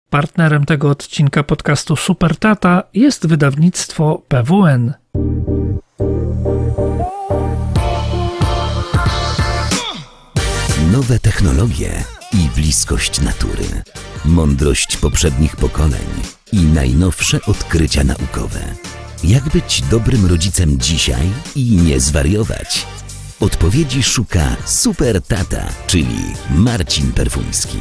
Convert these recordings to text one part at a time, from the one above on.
Partnerem tego odcinka podcastu Super Tata jest wydawnictwo PWN. Nowe technologie i bliskość natury, mądrość poprzednich pokoleń i najnowsze odkrycia naukowe. Jak być dobrym rodzicem dzisiaj i nie zwariować? Odpowiedzi szuka Super Tata, czyli Marcin Perfuński.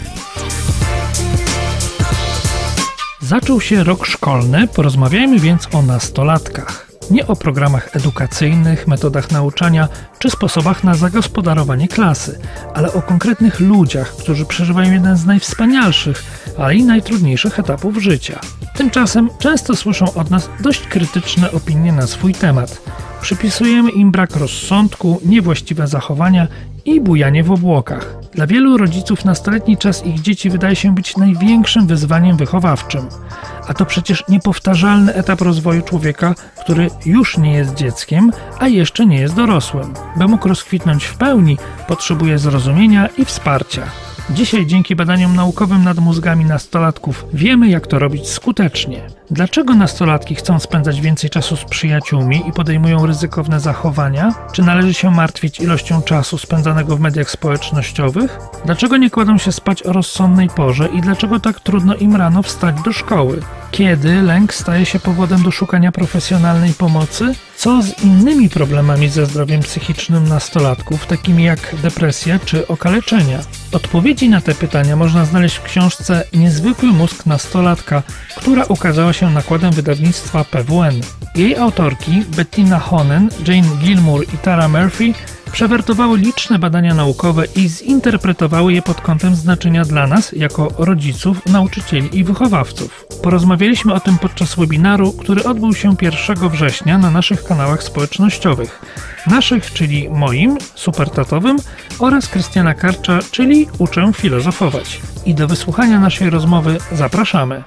Zaczął się rok szkolny, porozmawiajmy więc o nastolatkach. Nie o programach edukacyjnych, metodach nauczania czy sposobach na zagospodarowanie klasy, ale o konkretnych ludziach, którzy przeżywają jeden z najwspanialszych, ale i najtrudniejszych etapów życia. Tymczasem często słyszą od nas dość krytyczne opinie na swój temat. Przypisujemy im brak rozsądku, niewłaściwe zachowania i bujanie w obłokach. Dla wielu rodziców nastoletni czas ich dzieci wydaje się być największym wyzwaniem wychowawczym. A to przecież niepowtarzalny etap rozwoju człowieka, który już nie jest dzieckiem, a jeszcze nie jest dorosłym. By mógł rozkwitnąć w pełni, potrzebuje zrozumienia i wsparcia. Dzisiaj dzięki badaniom naukowym nad mózgami nastolatków wiemy, jak to robić skutecznie. Dlaczego nastolatki chcą spędzać więcej czasu z przyjaciółmi i podejmują ryzykowne zachowania? Czy należy się martwić ilością czasu spędzanego w mediach społecznościowych? Dlaczego nie kładą się spać o rozsądnej porze i dlaczego tak trudno im rano wstać do szkoły? Kiedy lęk staje się powodem do szukania profesjonalnej pomocy? Co z innymi problemami ze zdrowiem psychicznym nastolatków, takimi jak depresja czy okaleczenia? Odpowiedzi na te pytania można znaleźć w książce Niezwykły mózg nastolatka, która ukazała się nakładem wydawnictwa PWN. Jej autorki Bettina Honen, Jane Gilmour i Tara Murphy przewertowały liczne badania naukowe i zinterpretowały je pod kątem znaczenia dla nas, jako rodziców, nauczycieli i wychowawców. Porozmawialiśmy o tym podczas webinaru, który odbył się 1 września na naszych kanałach społecznościowych. Naszych, czyli moim, supertatowym, oraz Krystiana Karcza, czyli Uczę Filozofować. I do wysłuchania naszej rozmowy zapraszamy.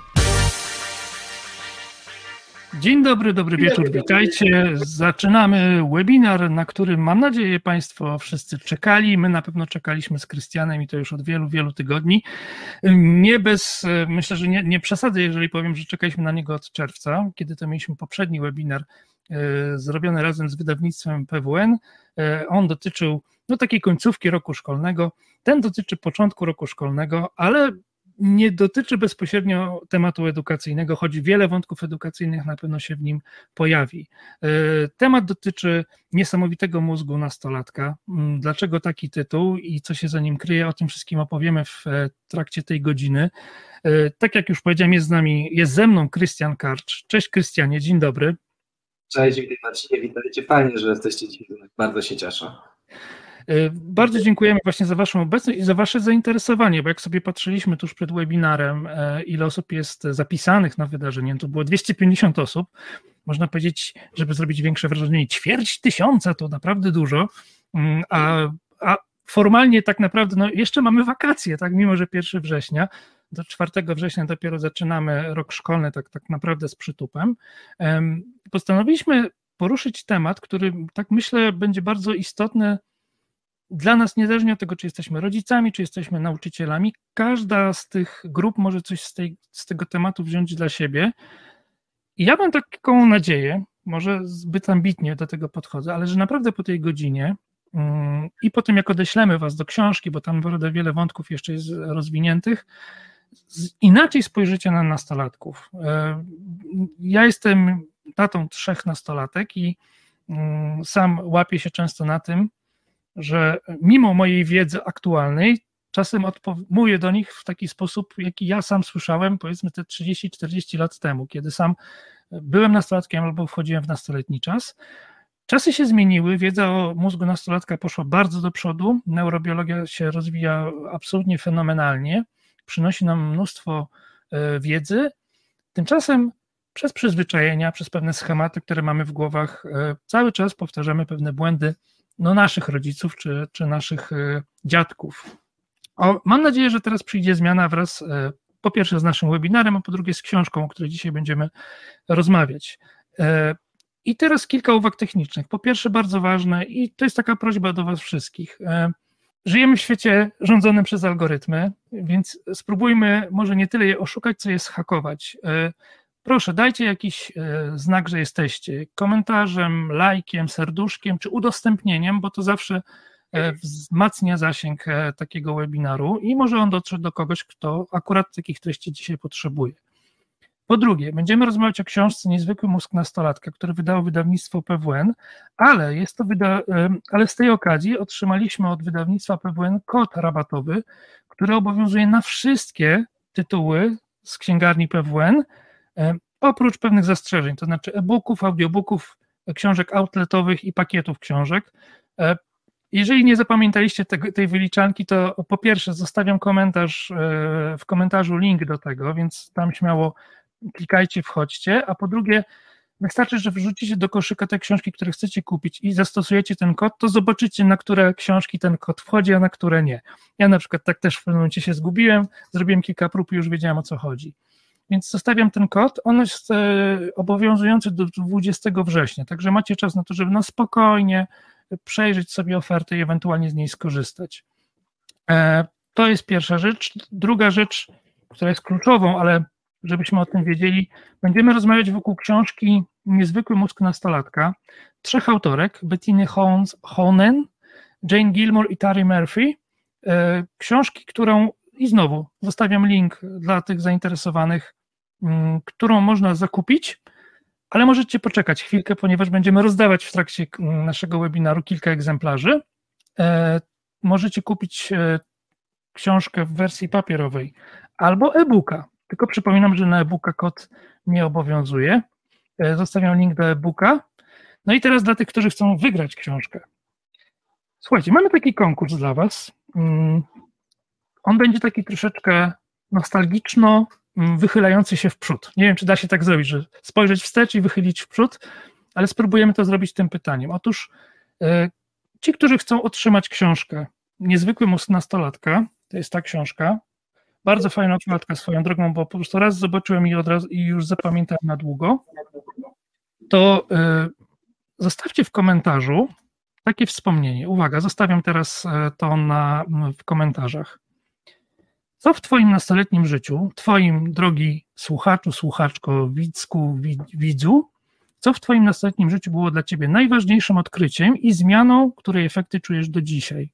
Dzień dobry, dobry wieczór, witajcie. Zaczynamy webinar, na którym mam nadzieję Państwo wszyscy czekali. My na pewno czekaliśmy z Krystianem i to już od wielu, wielu tygodni. Myślę, że nie przesadzę, jeżeli powiem, że czekaliśmy na niego od czerwca, kiedy to mieliśmy poprzedni webinar zrobiony razem z wydawnictwem PWN. On dotyczył takiej końcówki roku szkolnego. Ten dotyczy początku roku szkolnego, ale nie dotyczy bezpośrednio tematu edukacyjnego, choć wiele wątków edukacyjnych na pewno się w nim pojawi. Temat dotyczy niesamowitego mózgu nastolatka. Dlaczego taki tytuł i co się za nim kryje, o tym wszystkim opowiemy w trakcie tej godziny. Tak jak już powiedziałem, jest ze mną Krystian Karcz. Cześć Krystianie, dzień dobry. Cześć, witaj Marcinie, witajcie. Fajnie, że jesteście dzisiaj, bardzo się cieszę. Bardzo dziękujemy właśnie za Waszą obecność i za Wasze zainteresowanie, bo jak sobie patrzyliśmy tuż przed webinarem, ile osób jest zapisanych na wydarzenie, to było 250 osób. Można powiedzieć, żeby zrobić większe wrażenie, 250 to naprawdę dużo, a formalnie tak naprawdę jeszcze mamy wakacje, tak, mimo że 1 września, do 4 września dopiero zaczynamy rok szkolny tak naprawdę z przytupem. Postanowiliśmy poruszyć temat, który tak myślę będzie bardzo istotny dla nas, niezależnie od tego, czy jesteśmy rodzicami, czy jesteśmy nauczycielami. Każda z tych grup może coś z tego tematu wziąć dla siebie. I ja mam taką nadzieję, może zbyt ambitnie do tego podchodzę, ale że naprawdę po tej godzinie i po tym, jak odeślemy Was do książki, bo tam naprawdę wiele wątków jeszcze jest rozwiniętych, inaczej spojrzycie na nastolatków. Ja jestem tatą 3 nastolatek i sam łapię się często na tym, że mimo mojej wiedzy aktualnej czasem mówię do nich w taki sposób, jaki ja sam słyszałem, powiedzmy te 30-40 lat temu, kiedy sam byłem nastolatkiem albo wchodziłem w nastoletni czas. Czasy się zmieniły, wiedza o mózgu nastolatka poszła bardzo do przodu, neurobiologia się rozwija absolutnie fenomenalnie, przynosi nam mnóstwo wiedzy. Tymczasem przez przyzwyczajenia, przez pewne schematy, które mamy w głowach, cały czas powtarzamy pewne błędy naszych rodziców czy naszych dziadków. Mam nadzieję, że teraz przyjdzie zmiana wraz po pierwsze z naszym webinarem, a po drugie z książką, o której dzisiaj będziemy rozmawiać. I teraz kilka uwag technicznych. Po pierwsze, bardzo ważne, i to jest taka prośba do Was wszystkich. Żyjemy w świecie rządzonym przez algorytmy, więc spróbujmy może nie tyle je oszukać, co je zhakować. Proszę, dajcie jakiś znak, że jesteście. Komentarzem, lajkiem, serduszkiem czy udostępnieniem, bo to zawsze wzmacnia zasięg takiego webinaru i może on dotrzeć do kogoś, kto akurat takich treści dzisiaj potrzebuje. Po drugie, będziemy rozmawiać o książce Niezwykły mózg nastolatka, które wydało wydawnictwo PWN, ale z tej okazji otrzymaliśmy od wydawnictwa PWN kod rabatowy, który obowiązuje na wszystkie tytuły z księgarni PWN, oprócz pewnych zastrzeżeń, to znaczy e-booków, audiobooków, książek outletowych i pakietów książek. Jeżeli nie zapamiętaliście tej wyliczanki, to po pierwsze zostawiam w komentarzu link do tego, więc tam śmiało klikajcie, wchodźcie, a po drugie wystarczy, że wrzucicie do koszyka te książki, które chcecie kupić i zastosujecie ten kod, to zobaczycie, na które książki ten kod wchodzi, a na które nie. Ja na przykład tak też w pewnym momencie się zgubiłem, zrobiłem kilka prób i już wiedziałem, o co chodzi. Więc zostawiam ten kod, on jest obowiązujący do 20 września, także macie czas na to, żeby na spokojnie przejrzeć sobie ofertę i ewentualnie z niej skorzystać. To jest pierwsza rzecz. Druga rzecz, która jest kluczową, ale żebyśmy o tym wiedzieli, będziemy rozmawiać wokół książki Niezwykły mózg nastolatka, 3 autorek, Bettiny Honen, Jane Gilmore i Tari Murphy, książki, którą, i znowu zostawiam link dla tych zainteresowanych, którą można zakupić, ale możecie poczekać chwilkę, ponieważ będziemy rozdawać w trakcie naszego webinaru kilka egzemplarzy. Możecie kupić książkę w wersji papierowej albo e-booka, tylko przypominam, że na e-booka kod nie obowiązuje. Zostawiam link do e-booka. No i teraz dla tych, którzy chcą wygrać książkę. Słuchajcie, mamy taki konkurs dla was. On będzie taki troszeczkę nostalgiczno wychylający się w przód. Nie wiem, czy da się tak zrobić, że spojrzeć wstecz i wychylić w przód, ale spróbujemy to zrobić tym pytaniem. Otóż ci, którzy chcą otrzymać książkę Niezwykły mózg nastolatka, to jest ta książka, bardzo fajna okładka swoją drogą, bo po prostu raz zobaczyłem i już zapamiętałem na długo, to zostawcie w komentarzu takie wspomnienie. Uwaga, zostawiam teraz to w komentarzach. Co w twoim nastoletnim życiu, twoim drogi słuchaczu, słuchaczko, widzu, co w twoim nastoletnim życiu było dla ciebie najważniejszym odkryciem i zmianą, której efekty czujesz do dzisiaj?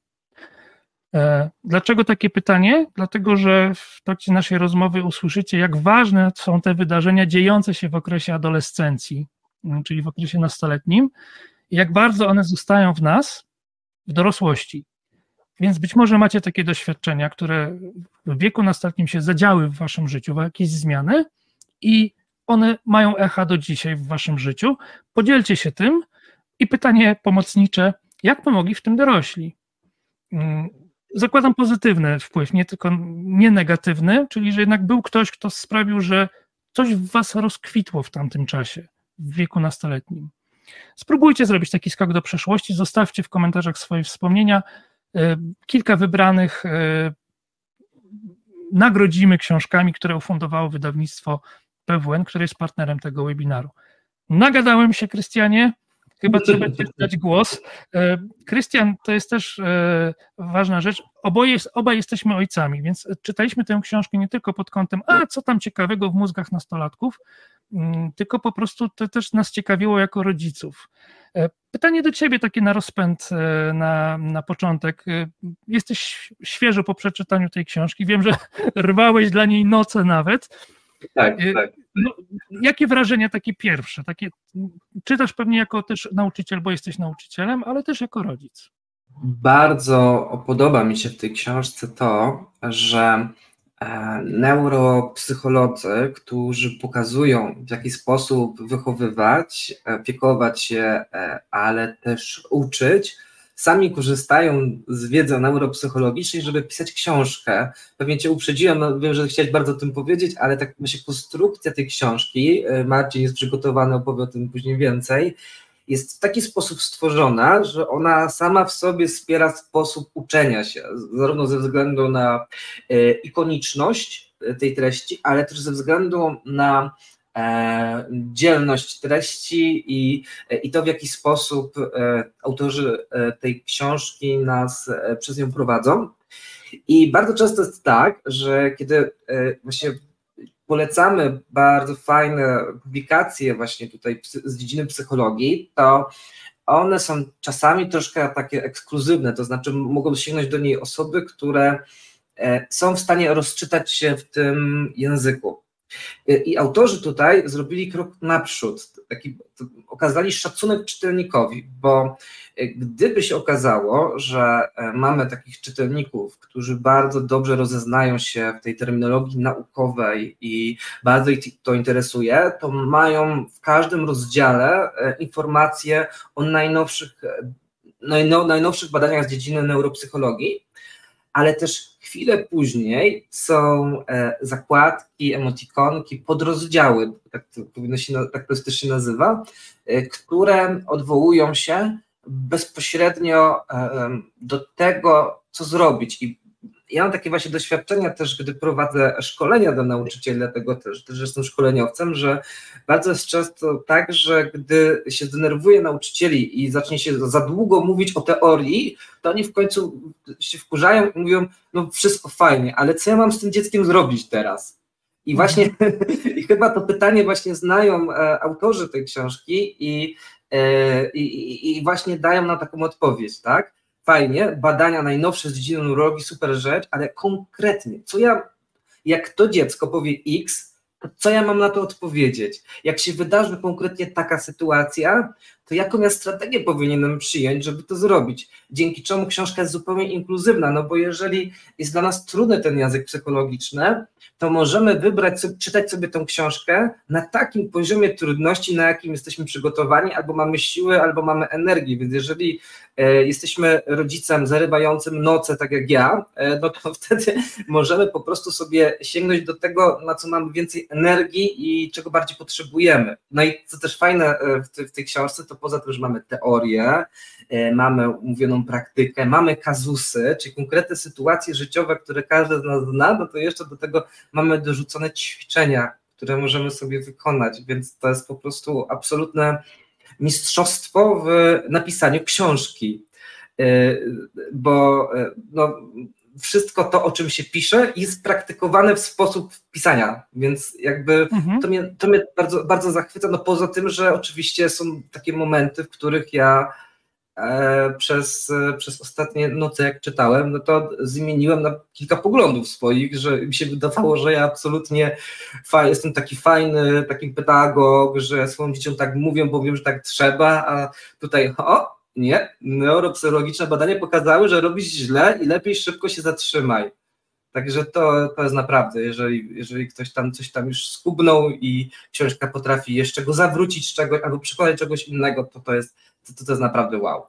Dlaczego takie pytanie? Dlatego, że w trakcie naszej rozmowy usłyszycie, jak ważne są te wydarzenia dziejące się w okresie adolescencji, czyli w okresie nastoletnim, i jak bardzo one zostają w nas w dorosłości. Więc być może macie takie doświadczenia, które w wieku nastoletnim się zadziały w waszym życiu, jakieś zmiany i one mają echa do dzisiaj w waszym życiu. Podzielcie się tym i pytanie pomocnicze, jak pomogli w tym dorośli? Zakładam pozytywny wpływ, nie negatywny, czyli że jednak był ktoś, kto sprawił, że coś w was rozkwitło w tamtym czasie, w wieku nastoletnim. Spróbujcie zrobić taki skok do przeszłości, zostawcie w komentarzach swoje wspomnienia, kilka wybranych nagrodzimy książkami, które ufundowało wydawnictwo PWN, które jest partnerem tego webinaru. Nagadałem się, Krystianie, chyba trzeba ci dać głos. Krystian, to jest też ważna rzecz, obaj jesteśmy ojcami, więc czytaliśmy tę książkę nie tylko pod kątem, co tam ciekawego w mózgach nastolatków, tylko po prostu to też nas ciekawiło jako rodziców. Pytanie do ciebie takie na rozpęd, na początek. Jesteś świeżo po przeczytaniu tej książki, wiem, że rwałeś dla niej noce nawet. Tak, tak. No, jakie wrażenia takie pierwsze? Czytasz pewnie jako też nauczyciel, bo jesteś nauczycielem, ale też jako rodzic. Bardzo podoba mi się w tej książce to, że neuropsycholodzy, którzy pokazują, w jaki sposób wychowywać, opiekować się, ale też uczyć, sami korzystają z wiedzy neuropsychologicznej, żeby pisać książkę. Pewnie cię uprzedziłem, no wiem, że chciałeś bardzo o tym powiedzieć, ale tak myślę, konstrukcja tej książki, Marcin jest przygotowany, opowie o tym później więcej, jest w taki sposób stworzona, że ona sama w sobie wspiera sposób uczenia się, zarówno ze względu na ikoniczność tej treści, ale też ze względu na dzielność treści i to, w jaki sposób autorzy tej książki nas przez nią prowadzą. I bardzo często jest tak, że kiedy właśnie polecamy bardzo fajne publikacje właśnie tutaj z dziedziny psychologii, to one są czasami troszkę takie ekskluzywne, to znaczy mogą sięgnąć do niej osoby, które są w stanie rozczytać się w tym języku. I autorzy tutaj zrobili krok naprzód, okazali szacunek czytelnikowi, bo gdyby się okazało, że mamy takich czytelników, którzy bardzo dobrze rozeznają się w tej terminologii naukowej i bardzo ich to interesuje, to mają w każdym rozdziale informacje o najnowszych badaniach z dziedziny neuropsychologii, ale też chwilę później są zakładki, emotikonki, podrozdziały, tak to też się nazywa, które odwołują się bezpośrednio do tego, co zrobić. I ja mam takie właśnie doświadczenia też, gdy prowadzę szkolenia dla nauczycieli, dlatego też jestem szkoleniowcem, że bardzo jest często tak, że gdy się denerwuje nauczycieli i zacznie się za długo mówić o teorii, to oni w końcu się wkurzają i mówią, no wszystko fajnie, ale co ja mam z tym dzieckiem zrobić teraz? I właśnie i chyba to pytanie właśnie znają autorzy tej książki i właśnie dają nam taką odpowiedź, tak? Fajnie, badania najnowsze z dziedziny neurologii, super rzecz, ale konkretnie, jak to dziecko powie X, to co ja mam na to odpowiedzieć? Jak się wydarzy konkretnie taka sytuacja, to jaką ja strategię powinienem przyjąć, żeby to zrobić? Dzięki czemu książka jest zupełnie inkluzywna, no bo jeżeli jest dla nas trudny ten język psychologiczny, to możemy wybrać, czytać sobie tę książkę na takim poziomie trudności, na jakim jesteśmy przygotowani, albo mamy siły, albo mamy energię, więc jeżeli jesteśmy rodzicem zarywającym noce, tak jak ja, no to wtedy możemy po prostu sobie sięgnąć do tego, na co mamy więcej energii i czego bardziej potrzebujemy. No i co też fajne w tej książce, to poza tym, że mamy teorię, mamy umówioną praktykę, mamy kazusy, czyli konkretne sytuacje życiowe, które każdy z nas zna, no to jeszcze do tego mamy dorzucone ćwiczenia, które możemy sobie wykonać, więc to jest po prostu absolutne mistrzostwo w napisaniu książki, bo no, wszystko to, o czym się pisze, jest praktykowane w sposób pisania, więc jakby to mnie bardzo, bardzo zachwyca, no poza tym, że oczywiście są takie momenty, w których ja przez ostatnie noce, jak czytałem, no to zmieniłem na kilka poglądów swoich, że mi się wydawało, że ja absolutnie jestem taki fajny, taki pedagog, że swoim dzieciom tak mówię, bo wiem, że tak trzeba, a tutaj nie, neuropsychologiczne badania pokazały, że robisz źle i lepiej szybko się zatrzymaj. Także to jest naprawdę, jeżeli ktoś tam coś tam już skubnął i książka potrafi jeszcze go zawrócić z czegoś albo przekonać czegoś innego, to jest naprawdę wow.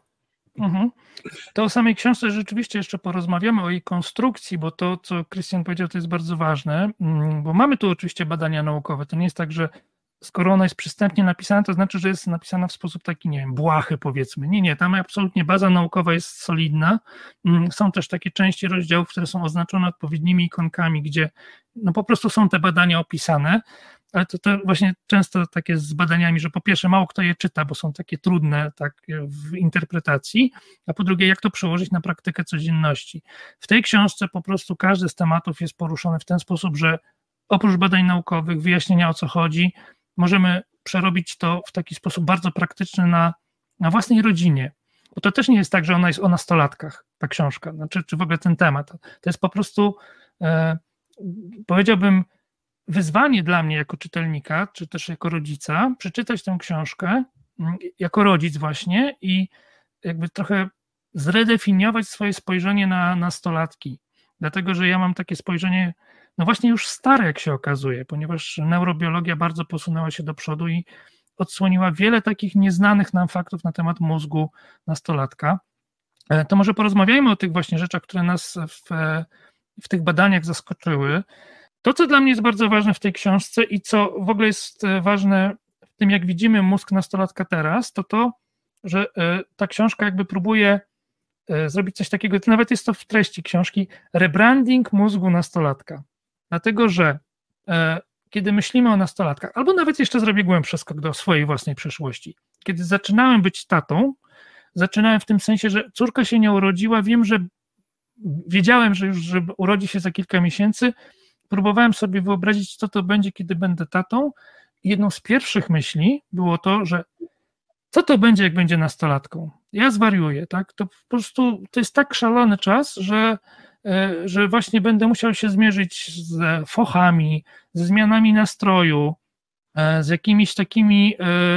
To o samej książce rzeczywiście jeszcze porozmawiamy, o jej konstrukcji, bo to, co Krystian powiedział, to jest bardzo ważne, bo mamy tu oczywiście badania naukowe. To nie jest tak, że skoro ona jest przystępnie napisana, to znaczy, że jest napisana w sposób taki, nie wiem, błahy powiedzmy. Nie, tam absolutnie baza naukowa jest solidna. Są też takie części rozdziałów, które są oznaczone odpowiednimi ikonkami, gdzie no po prostu są te badania opisane, ale to właśnie często tak jest z badaniami, że po pierwsze mało kto je czyta, bo są takie trudne tak w interpretacji, a po drugie jak to przełożyć na praktykę codzienności. W tej książce po prostu każdy z tematów jest poruszony w ten sposób, że oprócz badań naukowych, wyjaśnienia o co chodzi, możemy przerobić to w taki sposób bardzo praktyczny na własnej rodzinie. Bo to też nie jest tak, że ona jest o nastolatkach, ta książka, znaczy, czy w ogóle ten temat. To jest po prostu, powiedziałbym, wyzwanie dla mnie jako czytelnika, czy też jako rodzica, przeczytać tę książkę jako rodzic właśnie i jakby trochę zredefiniować swoje spojrzenie na nastolatki. Dlatego, że ja mam takie spojrzenie, no właśnie już stare, jak się okazuje, ponieważ neurobiologia bardzo posunęła się do przodu i odsłoniła wiele takich nieznanych nam faktów na temat mózgu nastolatka. To może porozmawiajmy o tych właśnie rzeczach, które nas w tych badaniach zaskoczyły. To, co dla mnie jest bardzo ważne w tej książce i co w ogóle jest ważne w tym, jak widzimy mózg nastolatka teraz, to, że ta książka jakby próbuje zrobić coś takiego, nawet jest to w treści książki, rebranding mózgu nastolatka. Dlatego, że kiedy myślimy o nastolatkach, albo nawet jeszcze zrobię głębszy skok do swojej własnej przeszłości. Kiedy zaczynałem być tatą, zaczynałem w tym sensie, że córka się nie urodziła, wiedziałem, że już że urodzi się za kilka miesięcy, próbowałem sobie wyobrazić, co to będzie, kiedy będę tatą. I jedną z pierwszych myśli było to, że co to będzie, jak będzie nastolatką? Ja zwariuję, tak? To po prostu to jest tak szalony czas, że właśnie będę musiał się zmierzyć z fochami, ze zmianami nastroju, z jakimiś takimi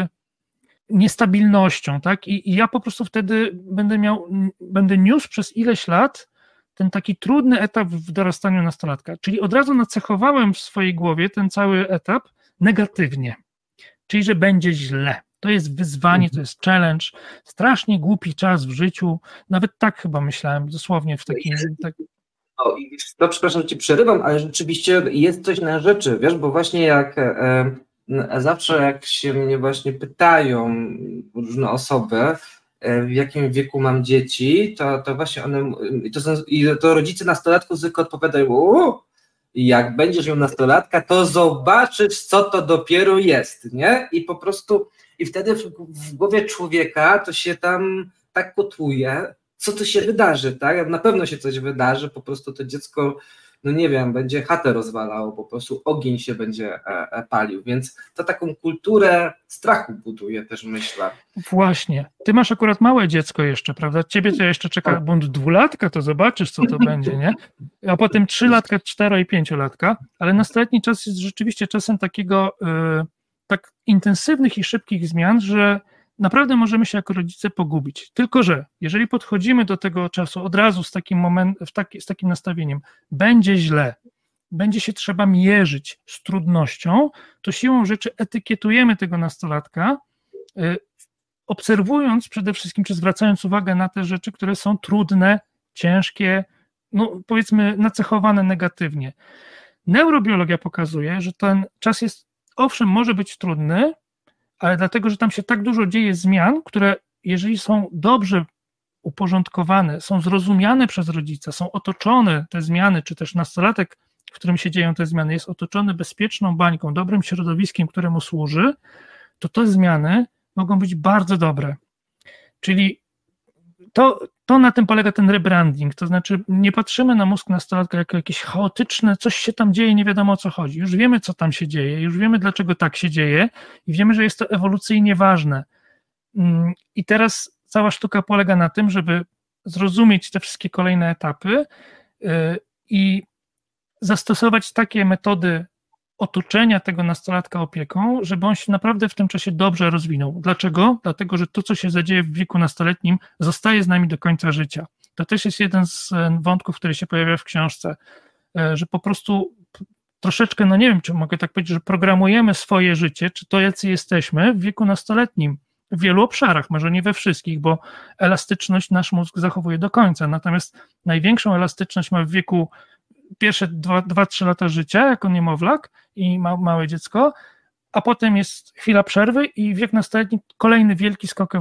niestabilnością, tak? I ja po prostu wtedy będę niósł przez ileś lat ten taki trudny etap w dorastaniu nastolatka. Czyli od razu nacechowałem w swojej głowie ten cały etap negatywnie. Czyli, że będzie źle. To jest wyzwanie, to jest challenge, strasznie głupi czas w życiu. Nawet tak chyba myślałem, dosłownie w takim... No, przepraszam, ci przerywam, ale rzeczywiście jest coś na rzeczy, wiesz, bo właśnie zawsze jak się mnie właśnie pytają różne osoby, w jakim wieku mam dzieci, to właśnie one, to rodzice nastolatków zwykle odpowiadają, jak będziesz miał nastolatka, to zobaczysz, co to dopiero jest, nie? I po prostu, i wtedy w głowie człowieka to się tam tak kotłuje, co to się wydarzy, tak? Na pewno się coś wydarzy, po prostu to dziecko, no nie wiem, będzie chatę rozwalało, po prostu ogień się będzie palił, więc to taką kulturę strachu buduje też, myślę. Właśnie. Ty masz akurat małe dziecko jeszcze, prawda? Ciebie to jeszcze czeka bunt 2-latka, to zobaczysz, co to będzie, nie? A potem 3-latka, 4- i 5-latka, ale nastoletni czas jest rzeczywiście czasem takiego tak intensywnych i szybkich zmian, że naprawdę możemy się jako rodzice pogubić. Tylko że jeżeli podchodzimy do tego czasu od razu z takim nastawieniem, będzie źle, będzie się trzeba mierzyć z trudnością, to siłą rzeczy etykietujemy tego nastolatka, obserwując przede wszystkim, czy zwracając uwagę na te rzeczy, które są trudne, ciężkie, no powiedzmy nacechowane negatywnie. Neurobiologia pokazuje, że ten czas jest, owszem, może być trudny, ale dlatego, że tam się tak dużo dzieje zmian, które jeżeli są dobrze uporządkowane, są zrozumiane przez rodzica, są otoczone te zmiany, czy też nastolatek, w którym się dzieją te zmiany, jest otoczony bezpieczną bańką, dobrym środowiskiem, któremu służy, to te zmiany mogą być bardzo dobre. Czyli to na tym polega ten rebranding, to znaczy nie patrzymy na mózg nastolatka jako jakieś chaotyczne, coś się tam dzieje, nie wiadomo o co chodzi. Już wiemy, co tam się dzieje, już wiemy, dlaczego tak się dzieje i wiemy, że jest to ewolucyjnie ważne. I teraz cała sztuka polega na tym, żeby zrozumieć te wszystkie kolejne etapy i zastosować takie metody otoczenia tego nastolatka opieką, żeby on się naprawdę w tym czasie dobrze rozwinął. Dlaczego? Dlatego, że to, co się zadzieje w wieku nastoletnim, zostaje z nami do końca życia. To też jest jeden z wątków, który się pojawia w książce, że po prostu troszeczkę, no nie wiem, czy mogę tak powiedzieć, że programujemy swoje życie, czy to, jacy jesteśmy w wieku nastoletnim, w wielu obszarach, może nie we wszystkich, bo elastyczność nasz mózg zachowuje do końca, natomiast największą elastyczność ma w wieku pierwsze 2-3 lata życia jako niemowlak i małe dziecko, a potem jest chwila przerwy i wiek nastoletni kolejny wielki skok,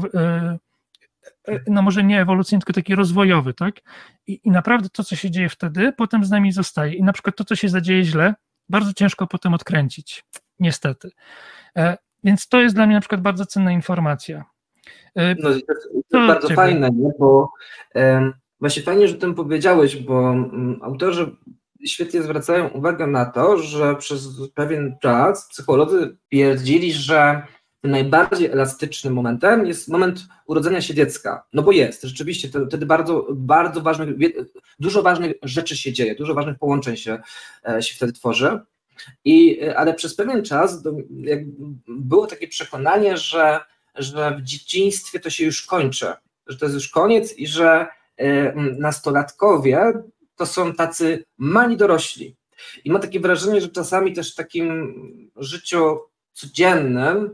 no może nie ewolucyjny, tylko taki rozwojowy, tak? I naprawdę to, co się dzieje wtedy, potem z nami zostaje. I na przykład to, co się zadzieje źle, bardzo ciężko potem odkręcić, niestety. Więc to jest dla mnie na przykład bardzo cenna informacja. No i to jest bardzo fajne, nie? Bo właśnie fajnie, że o tym powiedziałeś, bo autorzy świetnie zwracają uwagę na to, że przez pewien czas psycholodzy twierdzili, że tym najbardziej elastycznym momentem jest moment urodzenia się dziecka. No bo jest, rzeczywiście, wtedy bardzo ważnych, dużo ważnych rzeczy się dzieje, dużo ważnych połączeń się wtedy tworzy. Ale przez pewien czas było takie przekonanie, że w dzieciństwie to się już kończy, że to jest już koniec i że nastolatkowie to są tacy mali dorośli. I mam takie wrażenie, że czasami też w takim życiu codziennym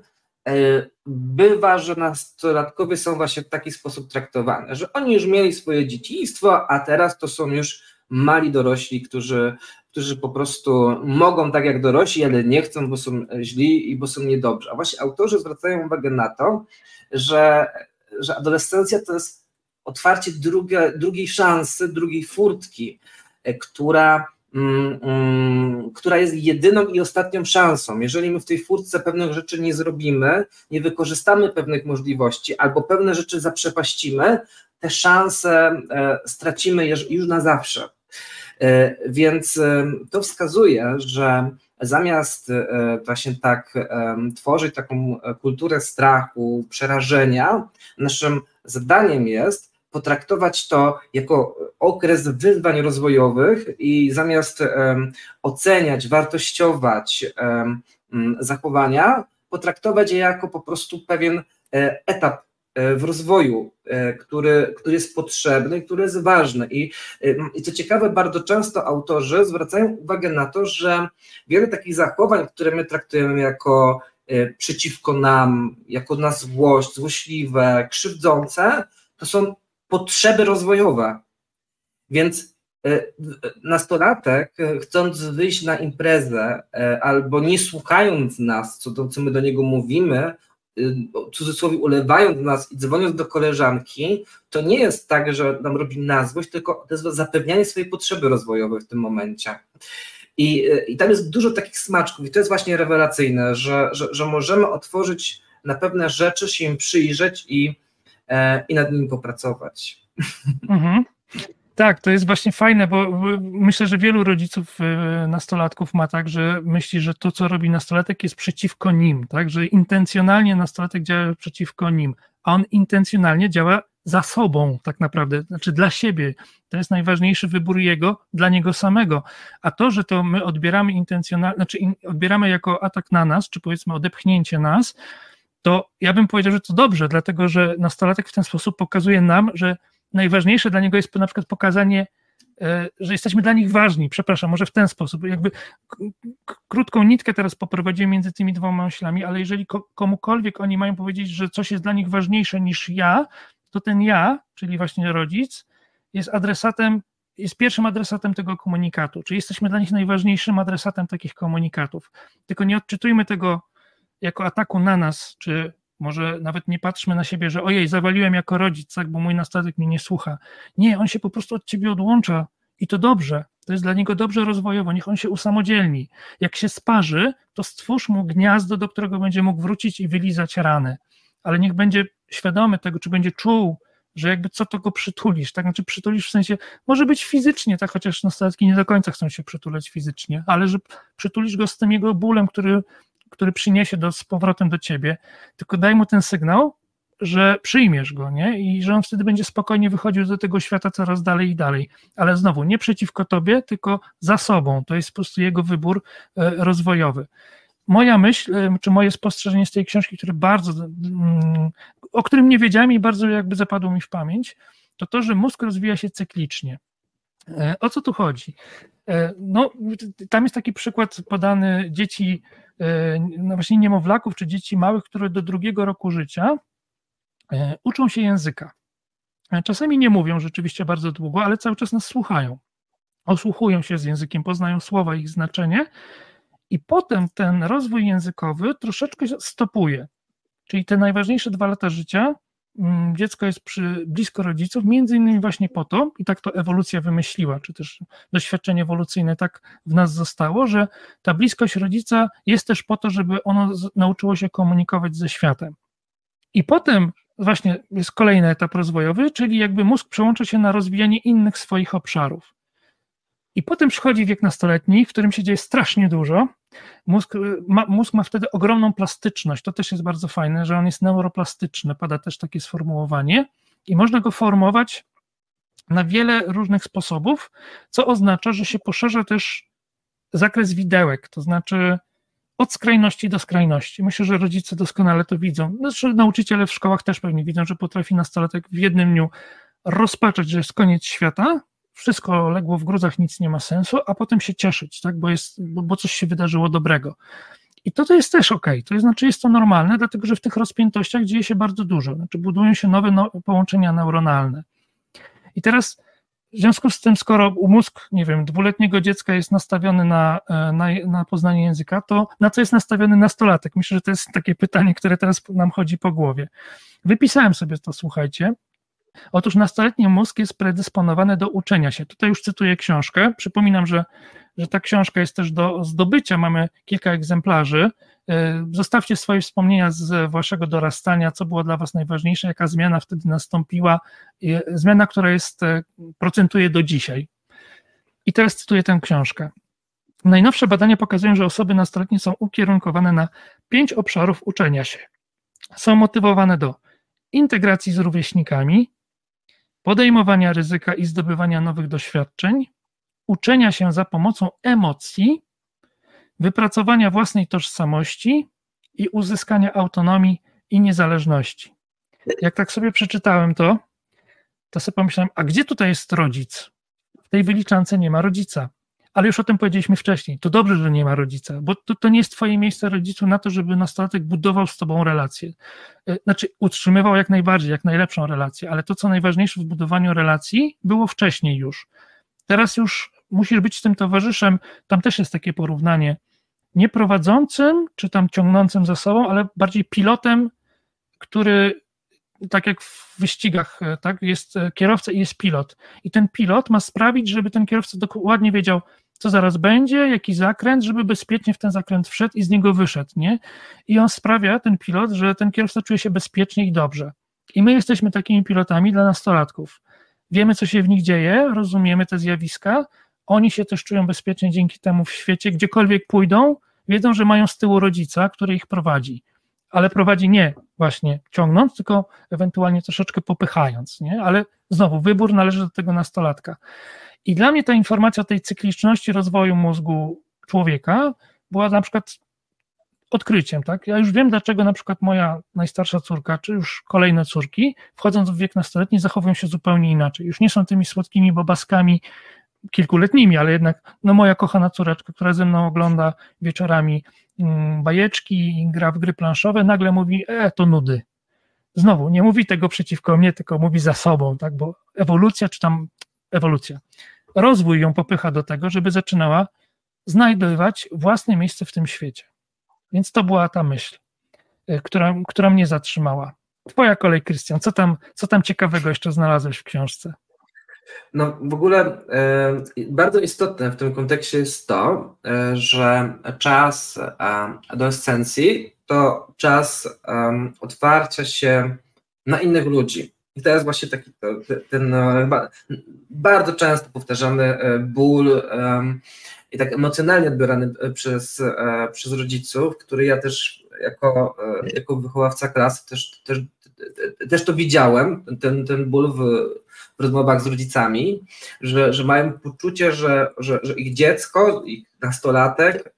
bywa, że nastolatkowie są właśnie w taki sposób traktowani, że oni już mieli swoje dzieciństwo, a teraz to są już mali dorośli, którzy po prostu mogą tak jak dorośli, ale nie chcą, bo są źli i bo są niedobrzy. A właśnie autorzy zwracają uwagę na to, że adolescencja to jest otwarcie drugiej szansy, drugiej furtki, która która jest jedyną i ostatnią szansą. Jeżeli my w tej furtce pewnych rzeczy nie zrobimy, nie wykorzystamy pewnych możliwości albo pewne rzeczy zaprzepaścimy, te szanse stracimy już na zawsze. Więc to wskazuje, że zamiast właśnie tak tworzyć taką kulturę strachu, przerażenia, naszym zadaniem jest potraktować to jako okres wyzwań rozwojowych i zamiast oceniać, wartościować zachowania, potraktować je jako po prostu pewien etap w rozwoju, który jest potrzebny, który jest ważny. I co ciekawe, bardzo często autorzy zwracają uwagę na to, że wiele takich zachowań, które my traktujemy jako przeciwko nam, jako na złość, złośliwe, krzywdzące, to są potrzeby rozwojowe. Więc nastolatek, chcąc wyjść na imprezę albo nie słuchając nas, co my do niego mówimy, w cudzysłowie ulewając nas i dzwoniąc do koleżanki, to nie jest tak, że nam robi na złość, tylko to jest zapewnianie swojej potrzeby rozwojowej w tym momencie. I tam jest dużo takich smaczków i to jest właśnie rewelacyjne, że możemy otworzyć na pewne rzeczy, się im przyjrzeć i nad nimi popracować. Mhm. Tak, to jest właśnie fajne, bo myślę, że wielu rodziców nastolatków ma tak, że myśli, że to, co robi nastolatek, jest przeciwko nim, tak, że intencjonalnie nastolatek działa przeciwko nim, a on intencjonalnie działa za sobą tak naprawdę, znaczy dla siebie. To jest najważniejszy wybór jego, dla niego samego. A to, że to my odbieramy intencjonalnie, znaczy odbieramy jako atak na nas, czy powiedzmy odepchnięcie nas, to ja bym powiedział, że to dobrze, dlatego że nastolatek w ten sposób pokazuje nam, że najważniejsze dla niego jest na przykład pokazanie, że jesteśmy dla nich ważni, przepraszam, może w ten sposób, jakby krótką nitkę teraz poprowadziłem między tymi dwoma myślami, ale jeżeli komukolwiek oni mają powiedzieć, że coś jest dla nich ważniejsze niż ja, to ten ja, czyli właśnie rodzic, jest pierwszym adresatem tego komunikatu, czyli jesteśmy dla nich najważniejszym adresatem takich komunikatów. Tylko nie odczytujmy tego jako ataku na nas, czy może nawet nie patrzmy na siebie, że ojej, zawaliłem jako rodzic, tak, bo mój nastolatek mnie nie słucha. Nie, on się po prostu od ciebie odłącza i to dobrze. To jest dla niego dobrze rozwojowo, niech on się usamodzielni. Jak się sparzy, to stwórz mu gniazdo, do którego będzie mógł wrócić i wylizać rany. Ale niech będzie świadomy tego, czy będzie czuł, że jakby co to go przytulisz, tak, znaczy przytulisz w sensie, może być fizycznie, tak, chociaż nastolatki nie do końca chcą się przytulać fizycznie, ale że przytulisz go z tym jego bólem, który przyniesie z powrotem do ciebie, tylko daj mu ten sygnał, że przyjmiesz go, nie? I że on wtedy będzie spokojnie wychodził do tego świata coraz dalej i dalej. Ale znowu, nie przeciwko tobie, tylko za sobą. To jest po prostu jego wybór rozwojowy. Moja myśl, czy moje spostrzeżenie z tej książki, o którym nie wiedziałem i bardzo jakby zapadło mi w pamięć, to to, że mózg rozwija się cyklicznie. O co tu chodzi? No, tam jest taki przykład podany dzieci, no właśnie niemowlaków czy dzieci małych, które do 2 roku życia uczą się języka. Czasami nie mówią rzeczywiście bardzo długo, ale cały czas nas słuchają. Osłuchują się z językiem, poznają słowa, ich znaczenie i potem ten rozwój językowy troszeczkę stopuje. Czyli te najważniejsze 2 lata życia dziecko jest blisko rodziców, między innymi właśnie po to, i tak to ewolucja wymyśliła, czy też doświadczenie ewolucyjne tak w nas zostało, że ta bliskość rodzica jest też po to, żeby ono nauczyło się komunikować ze światem. I potem właśnie jest kolejny etap rozwojowy, czyli jakby mózg przełącza się na rozwijanie innych swoich obszarów. I potem przychodzi wiek nastoletni, w którym się dzieje strasznie dużo. Mózg ma wtedy ogromną plastyczność. To też jest bardzo fajne, że on jest neuroplastyczny, pada też takie sformułowanie i można go formować na wiele różnych sposobów, co oznacza, że się poszerza też zakres widełek, to znaczy od skrajności do skrajności. Myślę, że rodzice doskonale to widzą. Zresztą nauczyciele w szkołach też pewnie widzą, że potrafi nastolatek w jednym dniu rozpaczać, że jest koniec świata, wszystko legło w gruzach, nic nie ma sensu, a potem się cieszyć, tak, bo coś się wydarzyło dobrego. I to jest też okej, to znaczy jest to normalne, dlatego że w tych rozpiętościach dzieje się bardzo dużo, znaczy budują się nowe połączenia neuronalne. I teraz w związku z tym, skoro mózg, nie wiem, 2-letniego dziecka jest nastawiony na poznanie języka, to na co jest nastawiony nastolatek? Myślę, że to jest takie pytanie, które teraz nam chodzi po głowie. Wypisałem sobie to, słuchajcie. Otóż nastoletni mózg jest predysponowany do uczenia się. Tutaj już cytuję książkę. Przypominam, że ta książka jest też do zdobycia. Mamy kilka egzemplarzy. Zostawcie swoje wspomnienia z waszego dorastania, co było dla was najważniejsze, jaka zmiana wtedy nastąpiła. Zmiana, która procentuje do dzisiaj. I teraz cytuję tę książkę. Najnowsze badania pokazują, że osoby nastoletnie są ukierunkowane na 5 obszarów uczenia się. Są motywowane do integracji z rówieśnikami, podejmowania ryzyka i zdobywania nowych doświadczeń, uczenia się za pomocą emocji, wypracowania własnej tożsamości i uzyskania autonomii i niezależności. Jak tak sobie przeczytałem to sobie pomyślałem, a gdzie tutaj jest rodzic? W tej wyliczance nie ma rodzica. Ale już o tym powiedzieliśmy wcześniej. To dobrze, że nie ma rodzica, bo to nie jest twoje miejsce, rodzicu, na to, żeby nastolatek budował z tobą relację. Znaczy utrzymywał jak najbardziej, jak najlepszą relację, ale to, co najważniejsze w budowaniu relacji, było wcześniej już. Teraz już musisz być z tym towarzyszem, tam też jest takie porównanie, nie prowadzącym, czy tam ciągnącym za sobą, ale bardziej pilotem, który, tak jak w wyścigach, tak, jest kierowca i jest pilot. I ten pilot ma sprawić, żeby ten kierowca dokładnie wiedział, co zaraz będzie, jaki zakręt, żeby bezpiecznie w ten zakręt wszedł i z niego wyszedł, nie? I on sprawia, ten pilot, że ten kierowca czuje się bezpiecznie i dobrze. I my jesteśmy takimi pilotami dla nastolatków. Wiemy, co się w nich dzieje, rozumiemy te zjawiska, oni się też czują bezpiecznie dzięki temu w świecie, gdziekolwiek pójdą, wiedzą, że mają z tyłu rodzica, który ich prowadzi. Ale prowadzi nie właśnie ciągnąc, tylko ewentualnie troszeczkę popychając, nie? Ale znowu, wybór należy do tego nastolatka. I dla mnie ta informacja o tej cykliczności rozwoju mózgu człowieka była na przykład odkryciem, tak? Ja już wiem, dlaczego na przykład moja najstarsza córka, czy już kolejne córki, wchodząc w wiek nastoletni, zachowują się zupełnie inaczej. Już nie są tymi słodkimi bobaskami kilkuletnimi, ale jednak moja kochana córeczka, która ze mną ogląda wieczorami bajeczki i gra w gry planszowe, nagle mówi, to nudy. Znowu, nie mówi tego przeciwko mnie, tylko mówi za sobą, tak? Bo ewolucja, rozwój ją popycha do tego, żeby zaczynała znajdować własne miejsce w tym świecie. Więc to była ta myśl, która mnie zatrzymała. Twoja kolej, Krystian, co tam ciekawego jeszcze znalazłeś w książce? No w ogóle bardzo istotne w tym kontekście jest to, że czas adolescencji to czas otwarcia się na innych ludzi. I to jest właśnie taki ten bardzo często powtarzany ból i tak emocjonalnie odbierany przez rodziców, który ja też jako wychowawca klasy też to widziałem, ten ból w rozmowach z rodzicami, że mają poczucie, że ich dziecko, ich nastolatek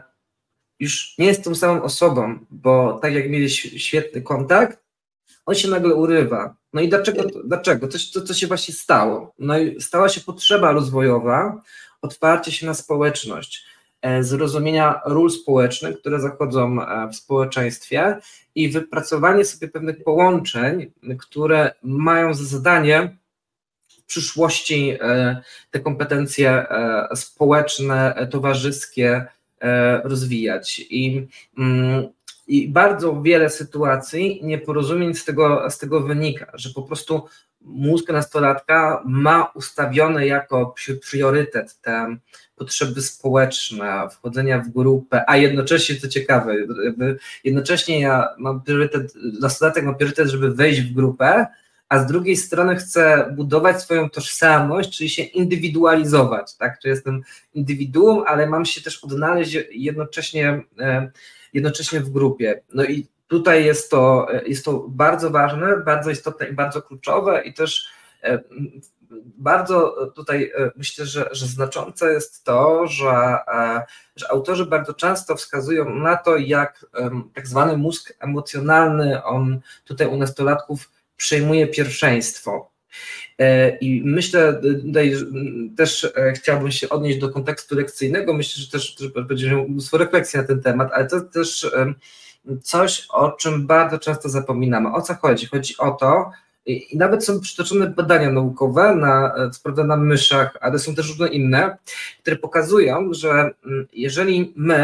już nie jest tą samą osobą, bo tak jak mieli świetny kontakt, on się nagle urywa. No i dlaczego? Co się właśnie stało? No i stała się potrzeba rozwojowa, otwarcie się na społeczność, zrozumienia ról społecznych, które zachodzą w społeczeństwie i wypracowanie sobie pewnych połączeń, które mają za zadanie w przyszłości te kompetencje społeczne, towarzyskie rozwijać. I bardzo wiele sytuacji nieporozumień z tego wynika, że po prostu mózg nastolatka ma ustawione jako priorytet te potrzeby społeczne, wchodzenia w grupę, a jednocześnie, co ciekawe, jednocześnie nastolatek ma priorytet, żeby wejść w grupę, a z drugiej strony chce budować swoją tożsamość, czyli się indywidualizować, tak? Czyli jestem indywiduum, ale mam się też odnaleźć jednocześnie w grupie. No i tutaj jest to bardzo ważne, bardzo istotne i bardzo kluczowe i też bardzo tutaj myślę, że znaczące jest to, że autorzy bardzo często wskazują na to, jak tak zwany mózg emocjonalny, on tutaj u nastolatków przejmuje pierwszeństwo. I myślę, tutaj też chciałbym się odnieść do kontekstu lekcyjnego, myślę, że też będzie mnóstwo refleksji na ten temat, ale to też coś, o czym bardzo często zapominamy. O co chodzi? Chodzi o to, i nawet są przytoczone badania naukowe na myszach, ale są też różne inne, które pokazują, że jeżeli my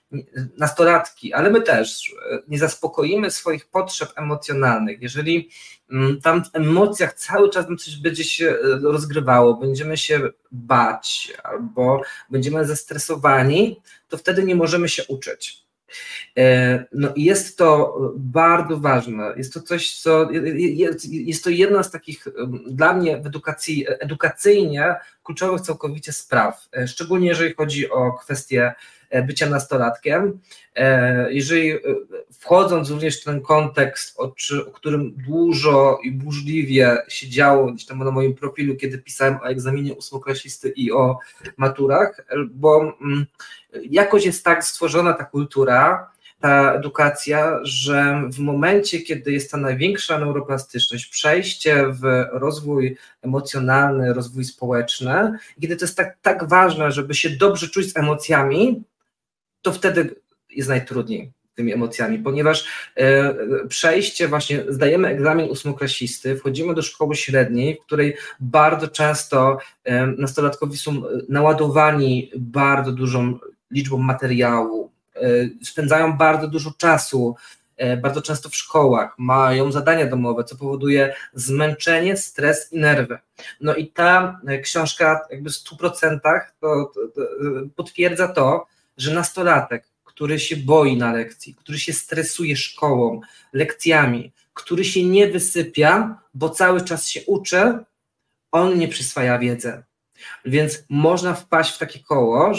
nastolatki, ale my też nie zaspokoimy swoich potrzeb emocjonalnych, jeżeli tam w emocjach cały czas coś będzie się rozgrywało, będziemy się bać albo będziemy zestresowani, to wtedy nie możemy się uczyć. No i jest to bardzo ważne, jest to coś, co jest to jedna z takich dla mnie w edukacyjnie kluczowych całkowicie spraw, szczególnie jeżeli chodzi o kwestię bycia nastolatkiem. Jeżeli wchodząc również w ten kontekst, o którym dużo i burzliwie się działo gdzieś tam na moim profilu, kiedy pisałem o egzaminie ósmoklasisty i o maturach, bo jakoś jest tak stworzona ta kultura, ta edukacja, że w momencie, kiedy jest ta największa neuroplastyczność, przejście w rozwój emocjonalny, rozwój społeczny, kiedy to jest tak ważne, żeby się dobrze czuć z emocjami, to wtedy jest najtrudniej tymi emocjami, ponieważ przejście właśnie, zdajemy egzamin ósmoklasisty, wchodzimy do szkoły średniej, w której bardzo często nastolatkowie są naładowani bardzo dużą liczbą materiału, spędzają bardzo dużo czasu, bardzo często w szkołach, mają zadania domowe, co powoduje zmęczenie, stres i nerwy. No i ta książka jakby w 100% to potwierdza to, że nastolatek, który się boi na lekcji, który się stresuje szkołą, lekcjami, który się nie wysypia, bo cały czas się uczy, on nie przyswaja wiedzy. Więc można wpaść w takie koło,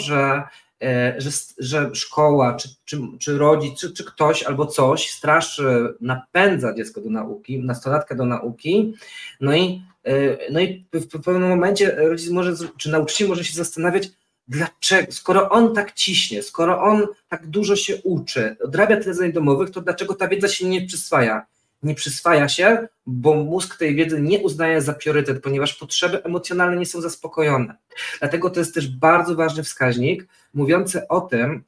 że szkoła, czy rodzic, czy ktoś albo coś straszy, napędza dziecko do nauki, nastolatka do nauki, no i w pewnym momencie rodzic może, czy nauczyciel może się zastanawiać, dlaczego, skoro on tak ciśnie, skoro on tak dużo się uczy, odrabia tyle zadań domowych, to dlaczego ta wiedza się nie przyswaja? Nie przyswaja się, bo mózg tej wiedzy nie uznaje za priorytet, ponieważ potrzeby emocjonalne nie są zaspokojone. Dlatego to jest też bardzo ważny wskaźnik mówiący o tym,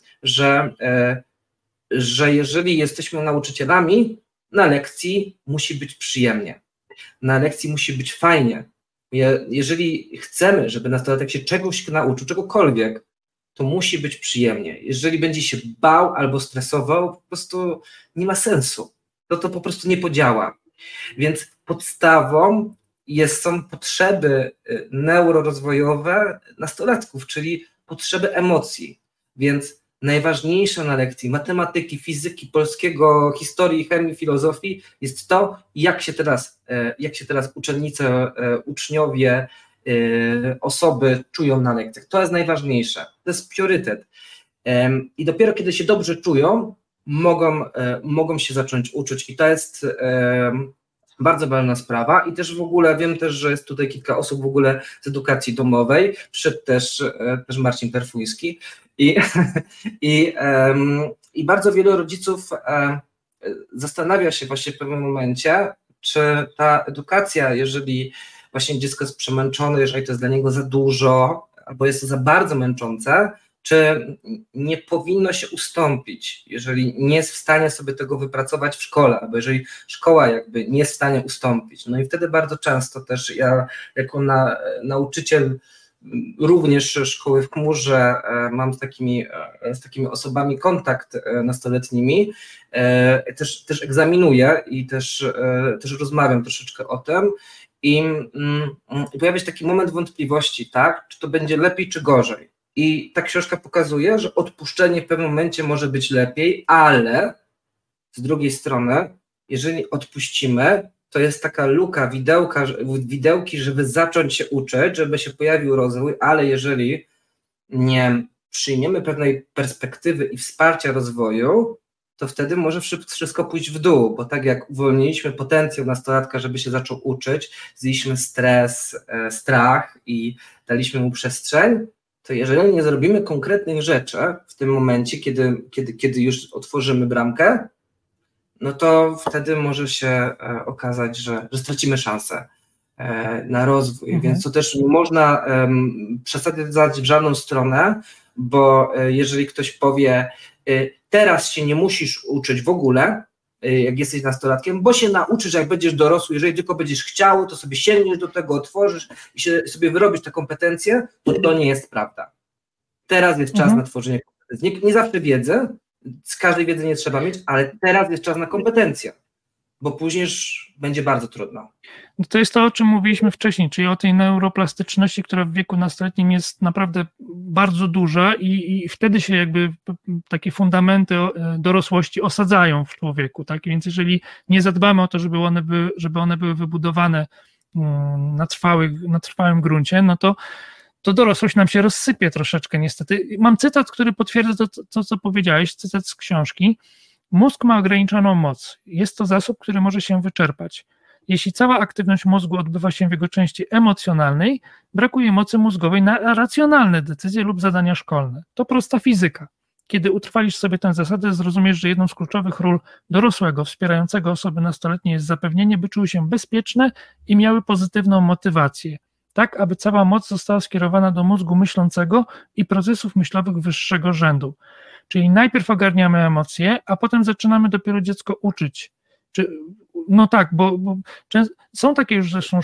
że jeżeli jesteśmy nauczycielami, na lekcji musi być przyjemnie, na lekcji musi być fajnie. Jeżeli chcemy, żeby nastolatek się czegoś nauczył, czegokolwiek, to musi być przyjemnie. Jeżeli będzie się bał albo stresował, po prostu nie ma sensu. To po prostu nie podziała. Więc podstawą są potrzeby neurorozwojowe nastolatków, czyli potrzeby emocji. Więc najważniejsze na lekcji matematyki, fizyki, polskiego, historii, chemii, filozofii jest to, jak się teraz uczennice, uczniowie, osoby czują na lekcjach. To jest najważniejsze, to jest priorytet. I dopiero kiedy się dobrze czują, mogą się zacząć uczyć i to jest bardzo ważna sprawa i też w ogóle wiem też, że jest tutaj kilka osób w ogóle z edukacji domowej, przyszedł też Marcin Perfuński i bardzo wielu rodziców zastanawia się właśnie w pewnym momencie, czy ta edukacja, jeżeli właśnie dziecko jest przemęczone, jeżeli to jest dla niego za dużo albo jest to za bardzo męczące, czy nie powinno się ustąpić, jeżeli nie jest w stanie sobie tego wypracować w szkole, albo jeżeli szkoła jakby nie jest w stanie ustąpić. No i wtedy bardzo często też ja jako nauczyciel również szkoły w chmurze mam z takimi osobami kontakt nastoletnimi, też egzaminuję i też rozmawiam troszeczkę o tym i pojawia się taki moment wątpliwości, tak, czy to będzie lepiej, czy gorzej. I ta książka pokazuje, że odpuszczenie w pewnym momencie może być lepiej, ale z drugiej strony, jeżeli odpuścimy, to jest taka luka, widełki, żeby zacząć się uczyć, żeby się pojawił rozwój, ale jeżeli nie przyjmiemy pewnej perspektywy i wsparcia rozwoju, to wtedy może wszystko pójść w dół, bo tak jak uwolniliśmy potencjał nastolatka, żeby się zaczął uczyć, zdjęliśmy stres, strach i daliśmy mu przestrzeń, to jeżeli nie zrobimy konkretnych rzeczy w tym momencie, kiedy już otworzymy bramkę, no to wtedy może się okazać, że stracimy szansę na rozwój, więc to też nie można przesadzać w żadną stronę, bo jeżeli ktoś powie, teraz się nie musisz uczyć w ogóle, jak jesteś nastolatkiem, bo się nauczysz, jak będziesz dorosły, jeżeli tylko będziesz chciał, to sobie sięgniesz do tego, otworzysz i sobie wyrobisz te kompetencje, to nie jest prawda. Teraz jest czas na tworzenie kompetencji. Nie zawsze wiedzę, z każdej wiedzy nie trzeba mieć, ale teraz jest czas na kompetencje, bo później już będzie bardzo trudno. No to jest to, o czym mówiliśmy wcześniej, czyli o tej neuroplastyczności, która w wieku nastoletnim jest naprawdę bardzo duża i wtedy się jakby takie fundamenty dorosłości osadzają w człowieku, tak? Więc jeżeli nie zadbamy o to, żeby one były wybudowane na trwałym gruncie, no to dorosłość nam się rozsypie troszeczkę niestety. Mam cytat, który potwierdza to, co powiedziałeś, cytat z książki. Mózg ma ograniczoną moc. Jest to zasób, który może się wyczerpać. Jeśli cała aktywność mózgu odbywa się w jego części emocjonalnej, brakuje mocy mózgowej na racjonalne decyzje lub zadania szkolne. To prosta fizyka. Kiedy utrwalisz sobie tę zasadę, zrozumiesz, że jedną z kluczowych ról dorosłego wspierającego osoby nastoletnie jest zapewnienie, by czuły się bezpieczne i miały pozytywną motywację. Tak, aby cała moc została skierowana do mózgu myślącego i procesów myślowych wyższego rzędu. Czyli najpierw ogarniamy emocje, a potem zaczynamy dopiero dziecko uczyć. No tak, bo są takie już zresztą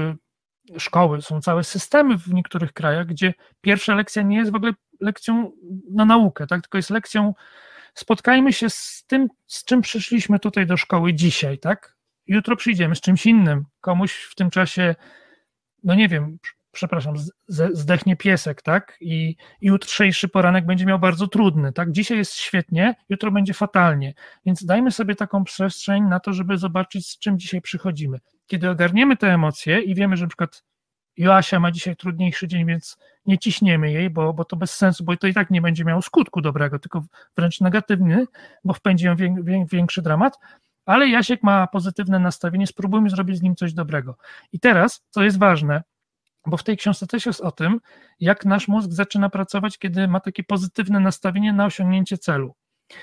szkoły, są całe systemy w niektórych krajach, gdzie pierwsza lekcja nie jest w ogóle lekcją na naukę, tak? Tylko jest lekcją, spotkajmy się z tym, z czym przyszliśmy tutaj do szkoły dzisiaj, tak? Jutro przyjdziemy z czymś innym, komuś w tym czasie, no nie wiem, przepraszam, zdechnie piesek, tak? I jutrzejszy poranek będzie miał bardzo trudny, tak? Dzisiaj jest świetnie, jutro będzie fatalnie, więc dajmy sobie taką przestrzeń na to, żeby zobaczyć, z czym dzisiaj przychodzimy. Kiedy ogarniemy te emocje i wiemy, że na przykład Joasia ma dzisiaj trudniejszy dzień, więc nie ciśniemy jej, bo to bez sensu, bo to i tak nie będzie miało skutku dobrego, tylko wręcz negatywny, bo wpędzi ją większy dramat, ale Jasiek ma pozytywne nastawienie, spróbujmy zrobić z nim coś dobrego. I teraz, co jest ważne, bo w tej książce też jest o tym, jak nasz mózg zaczyna pracować, kiedy ma takie pozytywne nastawienie na osiągnięcie celu.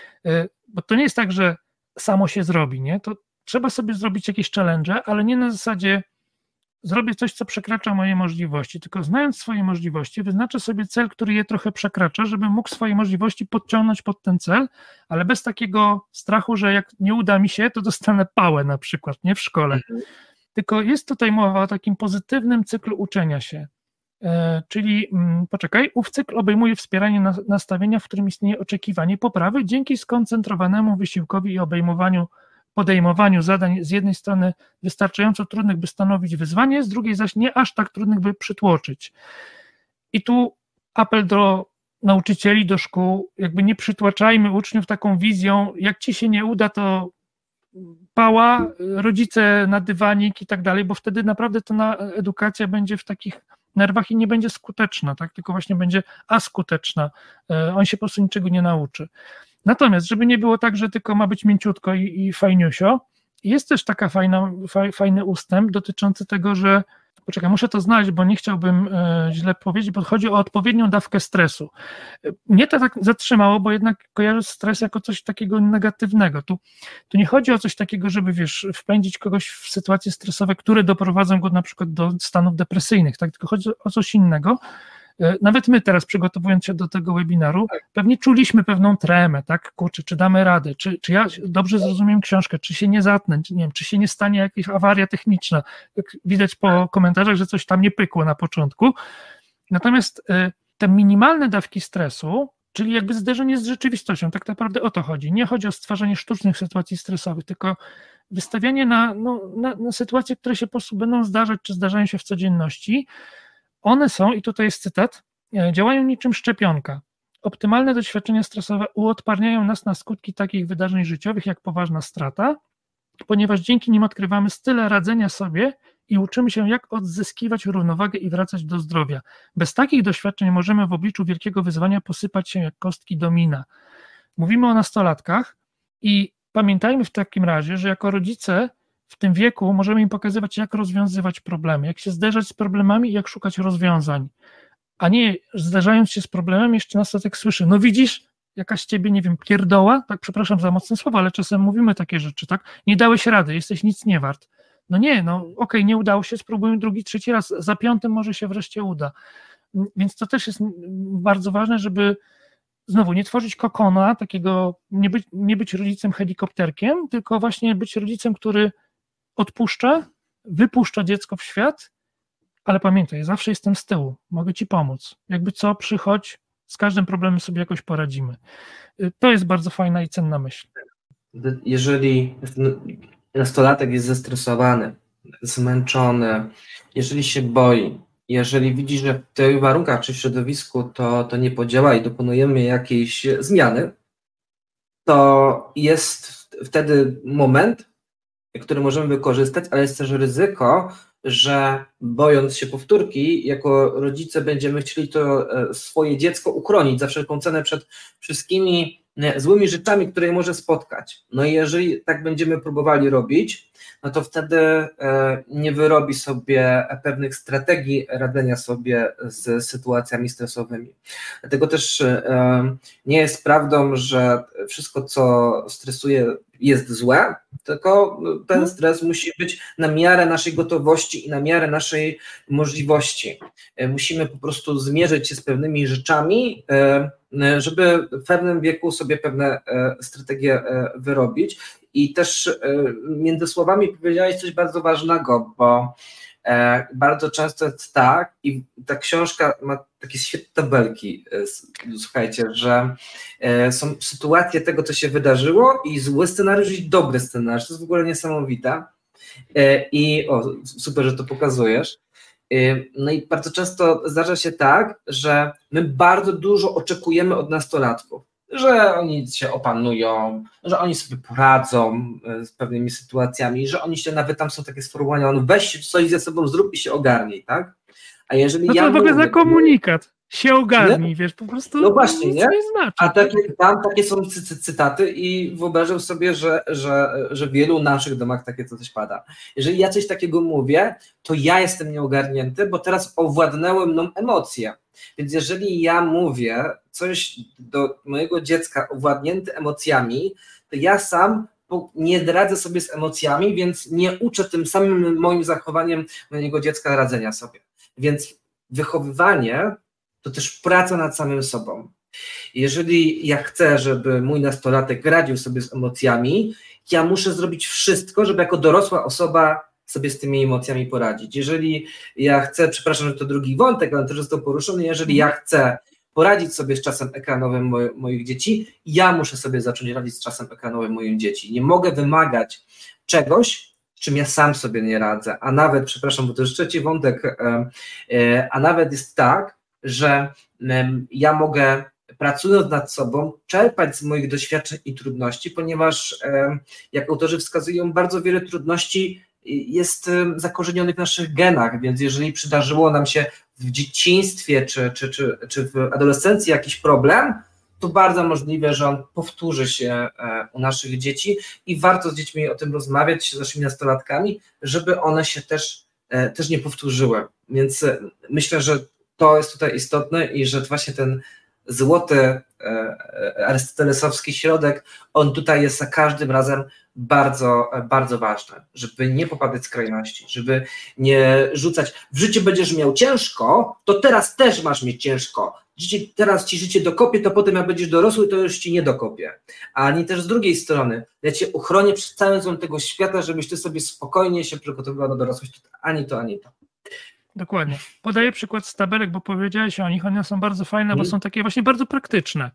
Bo to nie jest tak, że samo się zrobi, nie? To trzeba sobie zrobić jakieś challenge, ale nie na zasadzie zrobię coś, co przekracza moje możliwości, tylko znając swoje możliwości, wyznaczę sobie cel, który je trochę przekracza, żebym mógł swoje możliwości podciągnąć pod ten cel, ale bez takiego strachu, że jak nie uda mi się, to dostanę pałę na przykład, nie w szkole. Tylko jest tutaj mowa o takim pozytywnym cyklu uczenia się. Czyli, ów cykl obejmuje wspieranie nastawienia, w którym istnieje oczekiwanie poprawy dzięki skoncentrowanemu wysiłkowi i podejmowaniu zadań z jednej strony wystarczająco trudnych, by stanowić wyzwanie, z drugiej zaś nie aż tak trudnych, by przytłoczyć. I tu apel do nauczycieli, do szkół, jakby nie przytłaczajmy uczniów taką wizją, jak ci się nie uda, to pała, rodzice na dywanik i tak dalej, bo wtedy naprawdę ta edukacja będzie w takich nerwach i nie będzie skuteczna, tak? Tylko właśnie będzie askuteczna. On się po prostu niczego nie nauczy. Natomiast, żeby nie było tak, że tylko ma być mięciutko i fajniusio, jest też taka fajny ustęp dotyczący tego, że muszę to znaleźć, bo nie chciałbym źle powiedzieć, bo chodzi o odpowiednią dawkę stresu. Mnie to tak zatrzymało, bo jednak kojarzę stres jako coś takiego negatywnego. Tu nie chodzi o coś takiego, żeby wpędzić kogoś w sytuacje stresowe, które doprowadzą go na przykład do stanów depresyjnych, tak? Tylko chodzi o coś innego. Nawet my teraz, przygotowując się do tego webinaru, pewnie czuliśmy pewną tremę, tak? Kurczę, czy damy radę, czy ja dobrze zrozumiem książkę, czy się nie zatnę, nie wiem, czy się nie stanie jakaś awaria techniczna. Widać po komentarzach, że coś tam nie pykło na początku. Natomiast te minimalne dawki stresu, czyli jakby zderzenie z rzeczywistością, tak naprawdę o to chodzi. Nie chodzi o stwarzanie sztucznych sytuacji stresowych, tylko wystawianie na sytuacje, które się po prostu będą zdarzać, czy zdarzają się w codzienności. One są, i tutaj jest cytat, działają niczym szczepionka. Optymalne doświadczenia stresowe uodparniają nas na skutki takich wydarzeń życiowych, jak poważna strata, ponieważ dzięki nim odkrywamy style radzenia sobie i uczymy się, jak odzyskiwać równowagę i wracać do zdrowia. Bez takich doświadczeń możemy w obliczu wielkiego wyzwania posypać się jak kostki domina. Mówimy o nastolatkach i pamiętajmy w takim razie, że jako rodzice w tym wieku możemy im pokazywać, jak rozwiązywać problemy, jak się zderzać z problemami i jak szukać rozwiązań, a nie zderzając się z problemem jeszcze nastolatek słyszy, no widzisz, jakaś ciebie, nie wiem, pierdoła, tak przepraszam za mocne słowa, ale czasem mówimy takie rzeczy, tak, nie dałeś rady, jesteś nic nie wart. No nie, okej, nie udało się, spróbujmy drugi, trzeci raz, za piątym może się wreszcie uda. Więc to też jest bardzo ważne, żeby znowu nie tworzyć kokona, takiego, nie być rodzicem helikopterkiem, tylko właśnie być rodzicem, który odpuszcza, wypuszcza dziecko w świat, ale pamiętaj, zawsze jestem z tyłu, mogę ci pomóc. Jakby co, przychodź, z każdym problemem sobie jakoś poradzimy. To jest bardzo fajna i cenna myśl. Jeżeli nastolatek jest zestresowany, zmęczony, jeżeli się boi, jeżeli widzi, że w tych warunkach czy w środowisku to nie podziała i dokonujemy jakiejś zmiany, to jest wtedy moment, który możemy wykorzystać, ale jest też ryzyko, że bojąc się powtórki, jako rodzice będziemy chcieli to swoje dziecko uchronić za wszelką cenę przed wszystkimi złymi rzeczami, które je może spotkać. No i jeżeli tak będziemy próbowali robić, no to wtedy nie wyrobi sobie pewnych strategii radzenia sobie z sytuacjami stresowymi. Dlatego też nie jest prawdą, że wszystko, co stresuje, jest złe, tylko ten stres musi być na miarę naszej gotowości i na miarę naszej możliwości. Musimy po prostu zmierzyć się z pewnymi rzeczami, żeby w pewnym wieku sobie pewne strategie wyrobić. I też między słowami powiedziałeś coś bardzo ważnego, bo bardzo często jest tak, i ta książka ma takie świetne tabelki, słuchajcie, że są sytuacje tego, co się wydarzyło i zły scenariusz i dobry scenariusz, to jest w ogóle niesamowite i super, że to pokazujesz. No i bardzo często zdarza się tak, że my bardzo dużo oczekujemy od nastolatków, że oni się opanują, że oni sobie poradzą z pewnymi sytuacjami, że oni się nawet tam są takie sformułowania, on weź coś ze sobą zrób i się ogarnij, tak? A jeżeli no to w ogóle za komunikat się ogarnij, wiesz, po prostu no właśnie, nie znaczy. A takie są cytaty i wyobrażam sobie, że w wielu naszych domach takie coś pada. Jeżeli ja coś takiego mówię, to ja jestem nieogarnięty, bo teraz owładnęły mną emocje. Więc jeżeli ja mówię coś do mojego dziecka owładnięty emocjami, to ja sam nie radzę sobie z emocjami, więc nie uczę tym samym moim zachowaniem mojego dziecka radzenia sobie. Więc wychowywanie to też praca nad samym sobą. Jeżeli ja chcę, żeby mój nastolatek radził sobie z emocjami, ja muszę zrobić wszystko, żeby jako dorosła osoba sobie z tymi emocjami poradzić. Jeżeli ja chcę, przepraszam, że to drugi wątek, ale też został poruszony, jeżeli ja chcę poradzić sobie z czasem ekranowym moich dzieci, ja muszę sobie zacząć radzić z czasem ekranowym moich dzieci. Nie mogę wymagać czegoś, z czym ja sam sobie nie radzę. A nawet, przepraszam, bo to jest trzeci wątek, a nawet jest tak, że ja mogę, pracując nad sobą, czerpać z moich doświadczeń i trudności, ponieważ, jak autorzy wskazują, bardzo wiele trudności jest zakorzenionych w naszych genach, więc jeżeli przydarzyło nam się w dzieciństwie czy w adolescencji jakiś problem, to bardzo możliwe, że on powtórzy się u naszych dzieci i warto z dziećmi o tym rozmawiać, z naszymi nastolatkami, żeby one się też nie powtórzyły. Więc myślę, że to jest tutaj istotne i że właśnie ten złoty arystotelesowski środek, on tutaj jest za każdym razem bardzo, bardzo ważny, żeby nie popadać w skrajności, żeby nie rzucać, w życiu będziesz miał ciężko, to teraz też masz mieć ciężko, teraz ci życie dokopie, to potem jak będziesz dorosły, to już ci nie dokopie. Ani też z drugiej strony, ja cię uchronię przed całym złem tego świata, żebyś ty sobie spokojnie się przygotowywał na dorosłość, ani to, ani to. Dokładnie. Podaję przykład z tabelek, bo powiedziałeś o nich, one są bardzo fajne, bo są takie właśnie bardzo praktyczne.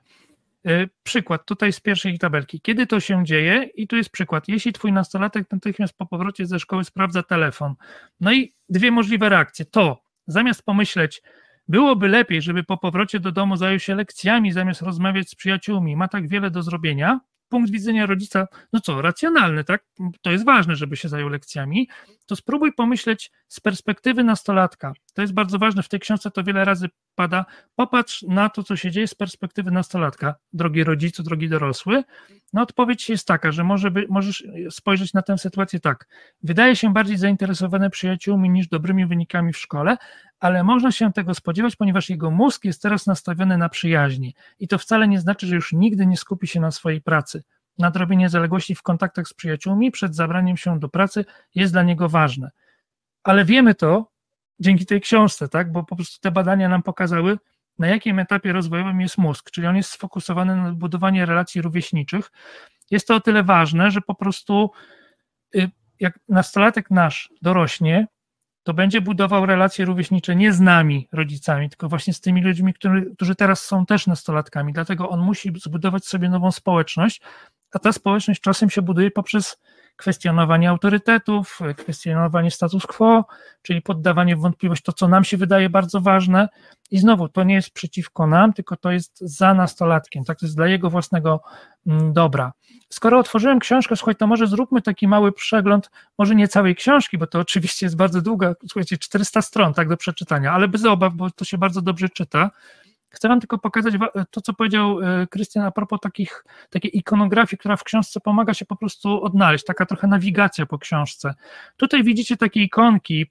Przykład tutaj z pierwszej tabelki. Kiedy to się dzieje? I tu jest przykład. Jeśli twój nastolatek natychmiast po powrocie ze szkoły sprawdza telefon. No i dwie możliwe reakcje. To zamiast pomyśleć, byłoby lepiej, żeby po powrocie do domu zajął się lekcjami, zamiast rozmawiać z przyjaciółmi, ma tak wiele do zrobienia. Punkt widzenia rodzica, no co, racjonalny, tak? To jest ważne, żeby się zajął lekcjami, to spróbuj pomyśleć z perspektywy nastolatka. To jest bardzo ważne, w tej książce to wiele razy pada. Popatrz na to, co się dzieje z perspektywy nastolatka, drogi rodzicu, drogi dorosły. No odpowiedź jest taka, że możesz spojrzeć na tę sytuację tak. Wydaje się bardziej zainteresowany przyjaciółmi niż dobrymi wynikami w szkole, ale można się tego spodziewać, ponieważ jego mózg jest teraz nastawiony na przyjaźni. I to wcale nie znaczy, że już nigdy nie skupi się na swojej pracy. Nadrobienie zaległości w kontaktach z przyjaciółmi przed zabraniem się do pracy jest dla niego ważne. Ale wiemy to dzięki tej książce, tak? Bo po prostu te badania nam pokazały, na jakim etapie rozwojowym jest mózg, czyli on jest sfokusowany na budowanie relacji rówieśniczych. Jest to o tyle ważne, że po prostu jak nastolatek nasz dorośnie to będzie budował relacje rówieśnicze nie z nami, rodzicami, tylko właśnie z tymi ludźmi, którzy teraz są też nastolatkami. Dlatego on musi zbudować sobie nową społeczność, a ta społeczność czasem się buduje poprzez kwestionowanie autorytetów, kwestionowanie status quo, czyli poddawanie w wątpliwość to, co nam się wydaje bardzo ważne. I znowu, to nie jest przeciwko nam, tylko to jest za nastolatkiem, tak? To jest dla jego własnego dobra. Skoro otworzyłem książkę, słuchaj, to może zróbmy taki mały przegląd, może nie całej książki, bo to oczywiście jest bardzo długa, słuchajcie, 400 stron, tak, do przeczytania, ale bez obaw, bo to się bardzo dobrze czyta. Chcę wam tylko pokazać to, co powiedział Krystian a propos takiej ikonografii, która w książce pomaga się po prostu odnaleźć, taka trochę nawigacja po książce. Tutaj widzicie takie ikonki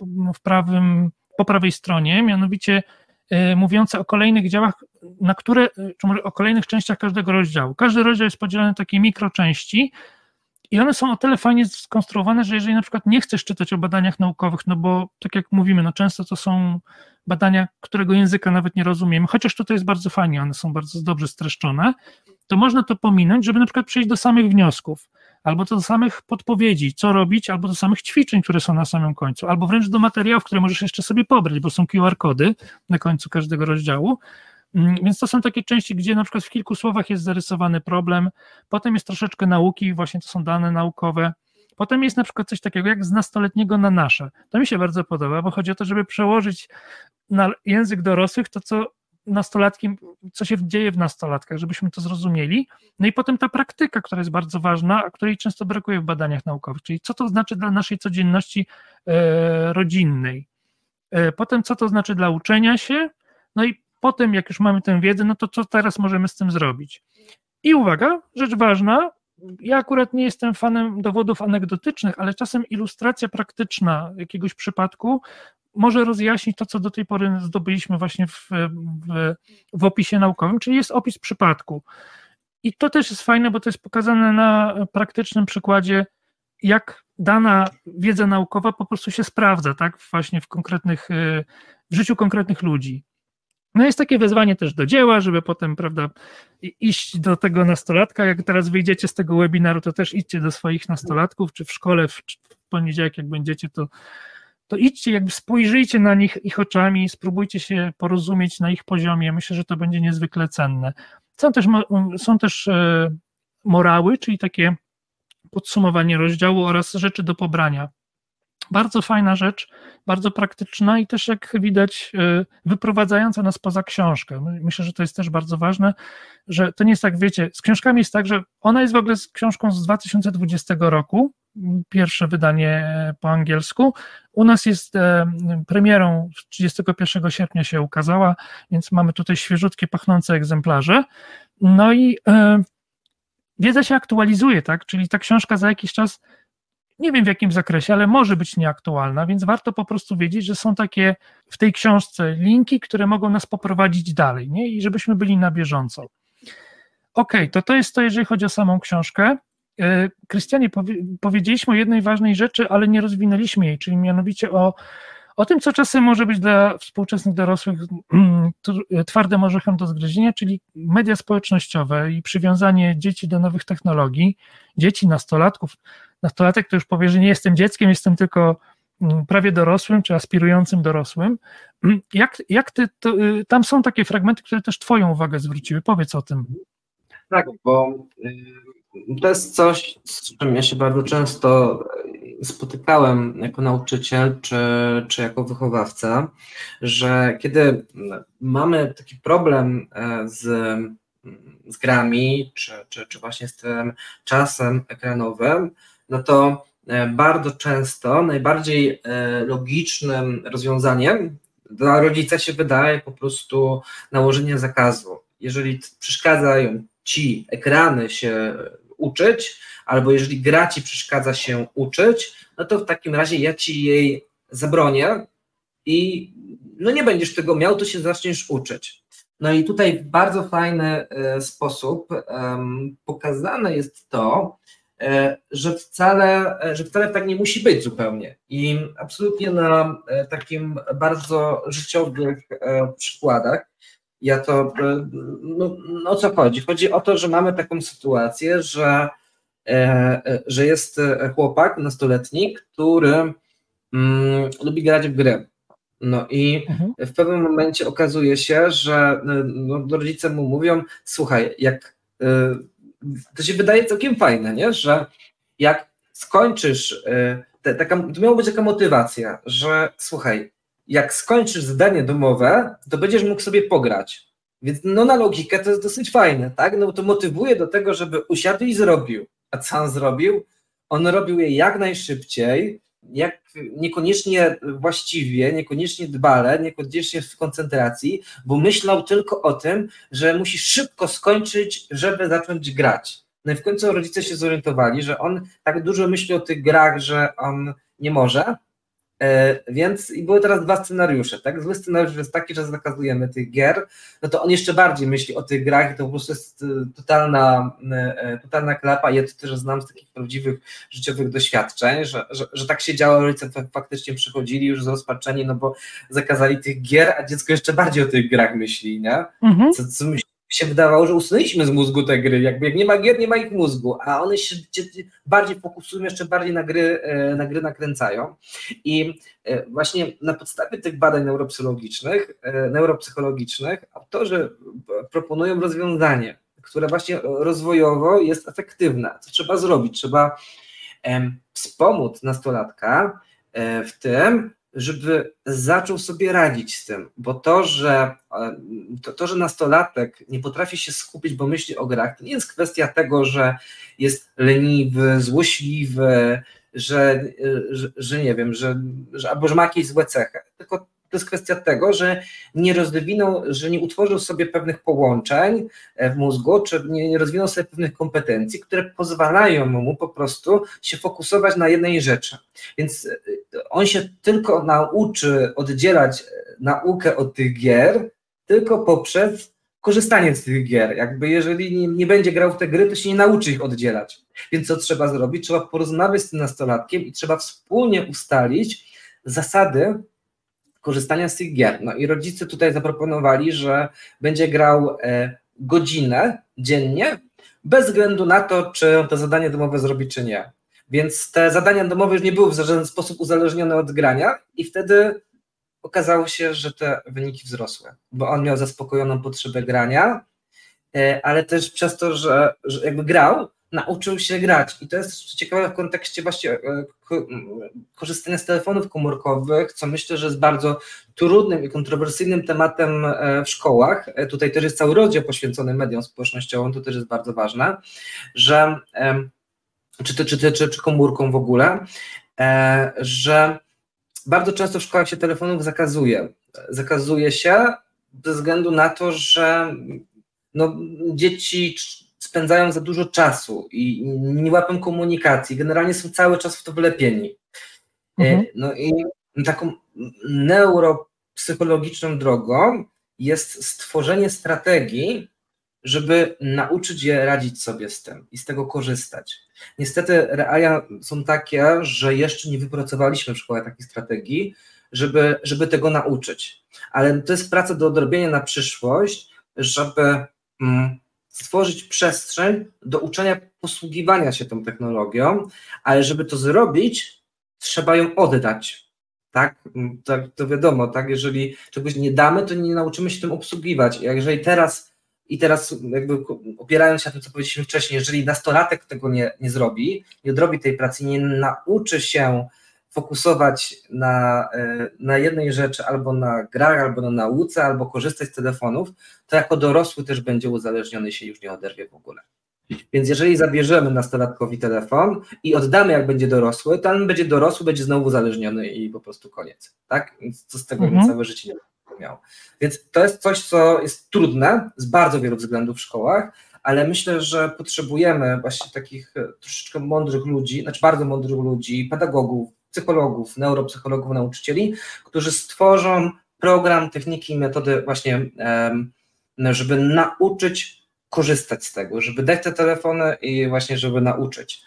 po prawej stronie, mianowicie mówiące o kolejnych działach, czy może o kolejnych częściach każdego rozdziału. Każdy rozdział jest podzielony na takie mikroczęści i one są o tyle fajnie skonstruowane, że jeżeli na przykład nie chcesz czytać o badaniach naukowych, no bo tak jak mówimy, no często to są badania, którego języka nawet nie rozumiemy, chociaż tutaj jest bardzo fajnie, one są bardzo dobrze streszczone, to można to pominąć, żeby na przykład przejść do samych wniosków, albo do samych podpowiedzi, co robić, albo do samych ćwiczeń, które są na samym końcu, albo wręcz do materiałów, które możesz jeszcze sobie pobrać, bo są QR-kody na końcu każdego rozdziału. Więc to są takie części, gdzie na przykład w kilku słowach jest zarysowany problem, potem jest troszeczkę nauki, właśnie to są dane naukowe, potem jest na przykład coś takiego jak z nastoletniego na nasze. To mi się bardzo podoba, bo chodzi o to, żeby przełożyć na język dorosłych to, co się dzieje w nastolatkach, żebyśmy to zrozumieli. No i potem ta praktyka, która jest bardzo ważna, a której często brakuje w badaniach naukowych, czyli co to znaczy dla naszej codzienności rodzinnej. Potem co to znaczy dla uczenia się, no i potem, jak już mamy tę wiedzę, no to co teraz możemy z tym zrobić? I uwaga, rzecz ważna, ja akurat nie jestem fanem dowodów anegdotycznych, ale czasem ilustracja praktyczna jakiegoś przypadku może rozjaśnić to, co do tej pory zdobyliśmy właśnie w opisie naukowym, czyli jest opis przypadku. I to też jest fajne, bo to jest pokazane na praktycznym przykładzie, jak dana wiedza naukowa po prostu się sprawdza, tak, właśnie w życiu konkretnych ludzi. No jest takie wezwanie też do dzieła, żeby potem, prawda, iść do tego nastolatka. Jak teraz wyjdziecie z tego webinaru, to też idźcie do swoich nastolatków, czy w szkole w poniedziałek, jak będziecie, to idźcie, jakby spojrzyjcie na nich ich oczami, spróbujcie się porozumieć na ich poziomie. Myślę, że to będzie niezwykle cenne. Są też morały, czyli takie podsumowanie rozdziału oraz rzeczy do pobrania. Bardzo fajna rzecz, bardzo praktyczna i też jak widać wyprowadzająca nas poza książkę. Myślę, że to jest też bardzo ważne, że to nie jest tak, wiecie, z książkami jest tak, że ona jest w ogóle z książką z 2020 roku, pierwsze wydanie po angielsku. U nas jest premierą 31 sierpnia się ukazała, więc mamy tutaj świeżutkie, pachnące egzemplarze. No i wiedza się aktualizuje, tak? Czyli ta książka za jakiś czas, nie wiem w jakim zakresie, ale może być nieaktualna, więc warto po prostu wiedzieć, że są takie w tej książce linki, które mogą nas poprowadzić dalej, nie? I żebyśmy byli na bieżąco. Okej, to jest to, jeżeli chodzi o samą książkę. Krystianie, powiedzieliśmy o jednej ważnej rzeczy, ale nie rozwinęliśmy jej, czyli mianowicie o tym, co czasem może być dla współczesnych dorosłych twardym orzechem do zgryzienia, czyli media społecznościowe i przywiązanie dzieci do nowych technologii, dzieci, nastolatków. Nastolatek to już powie, że nie jestem dzieckiem, jestem tylko prawie dorosłym, czy aspirującym dorosłym. Tam są takie fragmenty, które też twoją uwagę zwróciły. Powiedz o tym. Tak, bo to jest coś, z czym ja się bardzo często spotykałem jako nauczyciel czy jako wychowawca, że kiedy mamy taki problem z grami, czy właśnie z tym czasem ekranowym, no to bardzo często najbardziej logicznym rozwiązaniem dla rodzica się wydaje po prostu nałożenie zakazu. Jeżeli przeszkadzają ci ekrany się uczyć, albo jeżeli gra ci przeszkadza się uczyć, no to w takim razie ja ci jej zabronię i no nie będziesz tego miał, to się zaczniesz uczyć. No i tutaj w bardzo fajny sposób pokazane jest to, że wcale tak nie musi być zupełnie. I absolutnie na takim bardzo życiowych przykładach ja to, no o co chodzi? Chodzi o to, że mamy taką sytuację, że jest chłopak nastoletni, który lubi grać w gry. No i w pewnym momencie okazuje się, że rodzice mu mówią, słuchaj, to się wydaje całkiem fajne, nie? Że jak skończysz, to miała być taka motywacja, że słuchaj, jak skończysz zadanie domowe, to będziesz mógł sobie pograć. Więc na logikę to jest dosyć fajne, tak? No to motywuje do tego, żeby usiadł i zrobił. A co on zrobił? On robił je jak najszybciej, niekoniecznie właściwie, niekoniecznie dbale, niekoniecznie w koncentracji, bo myślał tylko o tym, że musi szybko skończyć, żeby zacząć grać. No i w końcu rodzice się zorientowali, że on tak dużo myśli o tych grach, że on nie może, więc i były teraz dwa scenariusze, tak? Zły scenariusz jest taki, że zakazujemy tych gier, no to on jeszcze bardziej myśli o tych grach i to po prostu jest totalna klapa. Ja to też znam z takich prawdziwych życiowych doświadczeń, że tak się działo, rodzice faktycznie przychodzili już zrozpaczeni, no bo zakazali tych gier, a dziecko jeszcze bardziej o tych grach myśli, nie? Co mi się wydawało, że usunęliśmy z mózgu te gry, jakby jak nie ma gier, nie ma ich mózgu, a one się bardziej fokusują, jeszcze bardziej na gry nakręcają. I właśnie na podstawie tych badań neuropsychologicznych autorzy proponują rozwiązanie, które właśnie rozwojowo jest efektywne. Co trzeba zrobić? Trzeba wspomóc nastolatka w tym, żeby zaczął sobie radzić z tym, bo to, że nastolatek nie potrafi się skupić, bo myśli o grach, to nie jest kwestia tego, że jest leniwy, złośliwy, że nie wiem, albo że ma jakieś złe cechy, tylko to jest kwestia tego, że nie rozwinął, że nie utworzył sobie pewnych połączeń w mózgu, czy nie rozwinął sobie pewnych kompetencji, które pozwalają mu po prostu się fokusować na jednej rzeczy. Więc on się tylko nauczy oddzielać naukę od tych gier tylko poprzez korzystanie z tych gier. Jakby jeżeli nie będzie grał w te gry, to się nie nauczy ich oddzielać. Więc co trzeba zrobić? Trzeba porozmawiać z tym nastolatkiem i trzeba wspólnie ustalić zasady korzystania z tych gier. No i rodzice tutaj zaproponowali, że będzie grał godzinę dziennie, bez względu na to, czy on to zadanie domowe zrobi, czy nie. Więc te zadania domowe już nie były w żaden sposób uzależnione od grania i wtedy okazało się, że te wyniki wzrosły, bo on miał zaspokojoną potrzebę grania, ale też przez to, że jakby grał, nauczył się grać i to jest ciekawe w kontekście właśnie korzystania z telefonów komórkowych, co myślę, że jest bardzo trudnym i kontrowersyjnym tematem w szkołach. Tutaj też jest cały rozdział poświęcony mediom społecznościowym, to też jest bardzo ważne, że czy komórką w ogóle, że bardzo często w szkołach się telefonów zakazuje. Zakazuje się ze względu na to, że dzieci spędzają za dużo czasu i nie łapią komunikacji, generalnie są cały czas w to wlepieni. No i taką neuropsychologiczną drogą jest stworzenie strategii, żeby nauczyć je radzić sobie z tym i z tego korzystać. Niestety realia są takie, że jeszcze nie wypracowaliśmy w szkole takiej strategii, żeby tego nauczyć. Ale to jest praca do odrobienia na przyszłość, żeby stworzyć przestrzeń do uczenia posługiwania się tą technologią, ale żeby to zrobić, trzeba ją oddać. Tak, to wiadomo, tak, jeżeli czegoś nie damy, to nie nauczymy się tym obsługiwać. Jeżeli teraz jakby opierając się na tym, co powiedzieliśmy wcześniej, jeżeli nastolatek tego nie zrobi, nie odrobi tej pracy, nie nauczy się fokusować na jednej rzeczy, albo na grach, albo na nauce, albo korzystać z telefonów, to jako dorosły też będzie uzależniony, się już nie oderwie w ogóle. Więc jeżeli zabierzemy nastolatkowi telefon i oddamy, jak będzie dorosły, to on będzie dorosły, będzie znowu uzależniony i po prostu koniec. Tak? Więc co z tego całe życie nie będzie miał. Więc to jest coś, co jest trudne z bardzo wielu względów w szkołach, ale myślę, że potrzebujemy właśnie takich troszeczkę mądrych ludzi, znaczy bardzo mądrych ludzi, pedagogów, psychologów, neuropsychologów, nauczycieli, którzy stworzą program, techniki i metody właśnie, żeby nauczyć korzystać z tego, żeby dać te telefony i właśnie, żeby nauczyć.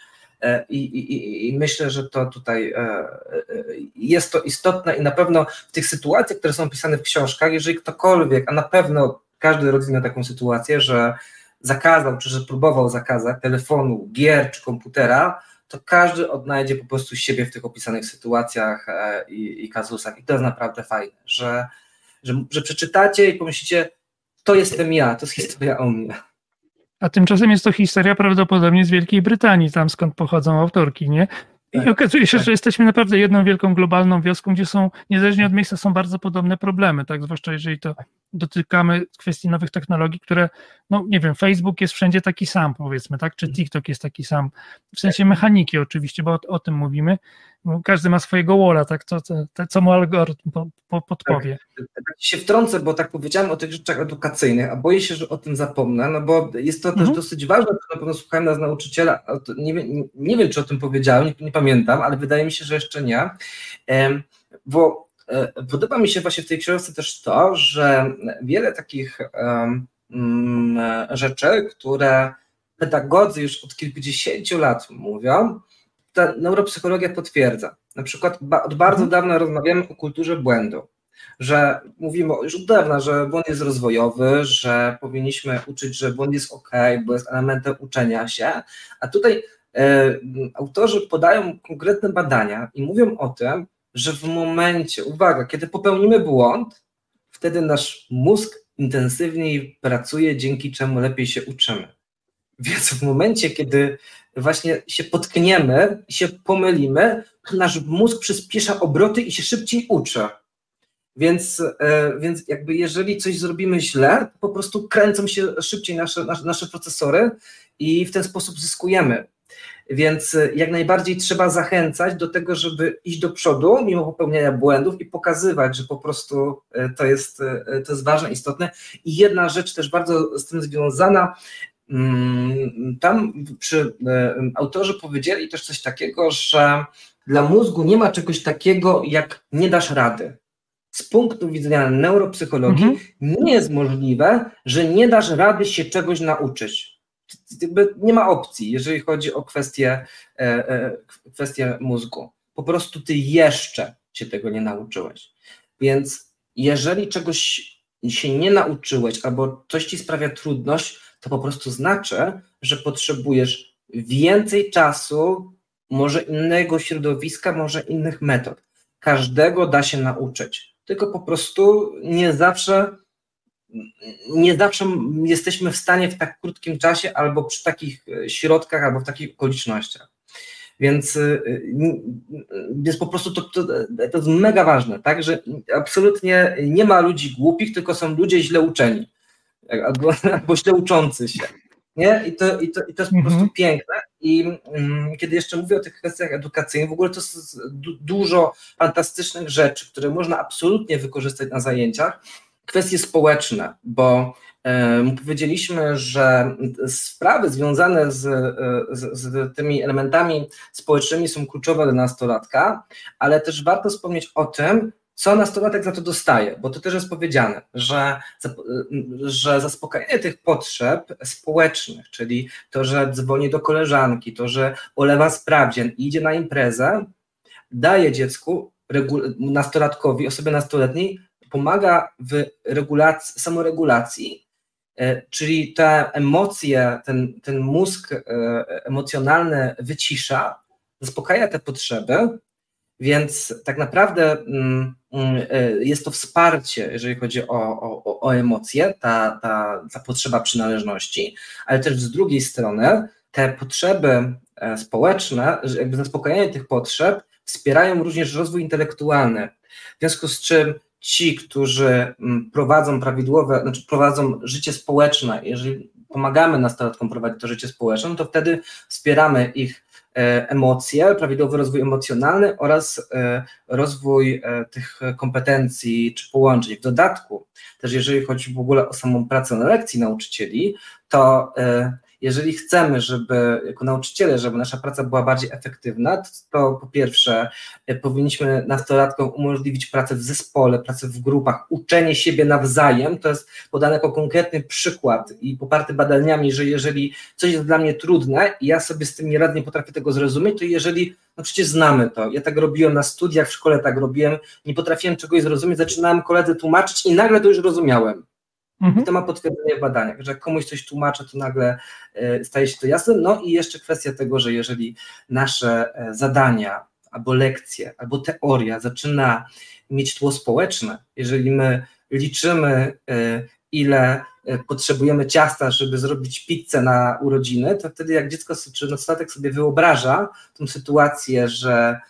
I myślę, że to tutaj jest to istotne i na pewno w tych sytuacjach, które są opisane w książkach, jeżeli ktokolwiek, a na pewno każdy rodzin ma taką sytuację, że zakazał, czy że próbował zakazać telefonu, gier czy komputera, to każdy odnajdzie po prostu siebie w tych opisanych sytuacjach i kazusach i to jest naprawdę fajne, że przeczytacie i pomyślicie, to jestem ja, to jest historia o mnie. A tymczasem jest to historia prawdopodobnie z Wielkiej Brytanii, tam skąd pochodzą autorki, nie? I okazuje się, że jesteśmy naprawdę jedną wielką globalną wioską, gdzie są, niezależnie od miejsca, są bardzo podobne problemy, tak? Zwłaszcza jeżeli to dotykamy kwestii nowych technologii, które, no nie wiem, Facebook jest wszędzie taki sam, powiedzmy, tak? Czy TikTok jest taki sam, w sensie mechaniki oczywiście, bo o tym mówimy. Każdy ma swojego walla, tak? Co mu algorytm podpowie. Tak się wtrącę, bo tak powiedziałem o tych rzeczach edukacyjnych, a boję się, że o tym zapomnę, no bo jest to też dosyć ważne, na pewno słuchałem nas nauczyciela, nie wiem, czy o tym powiedziałem, nie pamiętam, ale wydaje mi się, że jeszcze nie, bo podoba mi się właśnie w tej książce też to, że wiele takich rzeczy, które pedagodzy już od kilkudziesięciu lat mówią, ta neuropsychologia potwierdza. Na przykład od bardzo dawna rozmawiamy o kulturze błędu, że mówimy już od dawna, że błąd jest rozwojowy, że powinniśmy uczyć, że błąd jest bo jest elementem uczenia się, a tutaj autorzy podają konkretne badania i mówią o tym, że w momencie, uwaga, kiedy popełnimy błąd, wtedy nasz mózg intensywniej pracuje, dzięki czemu lepiej się uczymy. Więc w momencie, kiedy właśnie się potkniemy i się pomylimy, nasz mózg przyspiesza obroty i się szybciej uczy. Więc jakby jeżeli coś zrobimy źle, to po prostu kręcą się szybciej nasze procesory i w ten sposób zyskujemy. Więc jak najbardziej trzeba zachęcać do tego, żeby iść do przodu mimo popełniania błędów i pokazywać, że po prostu to jest ważne, istotne. I jedna rzecz też bardzo z tym związana, tam autorzy powiedzieli też coś takiego, że dla mózgu nie ma czegoś takiego jak nie dasz rady. Z punktu widzenia neuropsychologii nie jest możliwe, że nie dasz rady się czegoś nauczyć. Nie ma opcji, jeżeli chodzi o kwestię mózgu. Po prostu ty jeszcze się tego nie nauczyłeś. Więc jeżeli czegoś się nie nauczyłeś albo coś ci sprawia trudność, to po prostu znaczy, że potrzebujesz więcej czasu, może innego środowiska, może innych metod. Każdego da się nauczyć, tylko po prostu nie zawsze jesteśmy w stanie w tak krótkim czasie albo przy takich środkach, albo w takich okolicznościach. Więc po prostu to jest mega ważne, tak, że absolutnie nie ma ludzi głupich, tylko są ludzie źle uczeni albo źle uczący się. Nie? I to jest po prostu piękne. I kiedy jeszcze mówię o tych kwestiach edukacyjnych, w ogóle to jest dużo fantastycznych rzeczy, które można absolutnie wykorzystać na zajęciach. Kwestie społeczne, bo powiedzieliśmy, że sprawy związane z tymi elementami społecznymi są kluczowe dla nastolatka, ale też warto wspomnieć o tym, co nastolatek za to dostaje, bo to też jest powiedziane, że zaspokajanie tych potrzeb społecznych, czyli to, że dzwoni do koleżanki, to, że olewa sprawdzian i idzie na imprezę, daje dziecku, nastolatkowi, osobie nastoletniej, pomaga w samoregulacji, czyli te emocje, ten mózg emocjonalny wycisza, zaspokaja te potrzeby, więc tak naprawdę jest to wsparcie, jeżeli chodzi o emocje, ta potrzeba przynależności, ale też z drugiej strony te potrzeby społeczne, jakby zaspokajanie tych potrzeb wspierają również rozwój intelektualny, w związku z czym ci, którzy prowadzą życie społeczne, jeżeli pomagamy nastolatkom prowadzić to życie społeczne, to wtedy wspieramy ich emocje, prawidłowy rozwój emocjonalny oraz rozwój tych kompetencji czy połączeń. W dodatku też jeżeli chodzi w ogóle o samą pracę na lekcji nauczycieli, to jeżeli chcemy, żeby jako nauczyciele, żeby nasza praca była bardziej efektywna, to po pierwsze powinniśmy nastolatkom umożliwić pracę w zespole, pracę w grupach, uczenie siebie nawzajem, to jest podane jako konkretny przykład i poparty badaniami, że jeżeli coś jest dla mnie trudne i ja sobie z tym nie radzę, nie potrafię tego zrozumieć, to jeżeli, no przecież znamy to, ja tak robiłem na studiach, w szkole tak robiłem, nie potrafiłem czegoś zrozumieć, zaczynałem koledze tłumaczyć i nagle to już rozumiałem. I to ma potwierdzenie w badaniach, że jak komuś coś tłumaczę, to nagle staje się to jasne. No i jeszcze kwestia tego, że jeżeli nasze zadania, albo lekcje, albo teoria zaczyna mieć tło społeczne, jeżeli my liczymy, ile potrzebujemy ciasta, żeby zrobić pizzę na urodziny, to wtedy jak dziecko czy nastolatek sobie wyobraża tą sytuację, że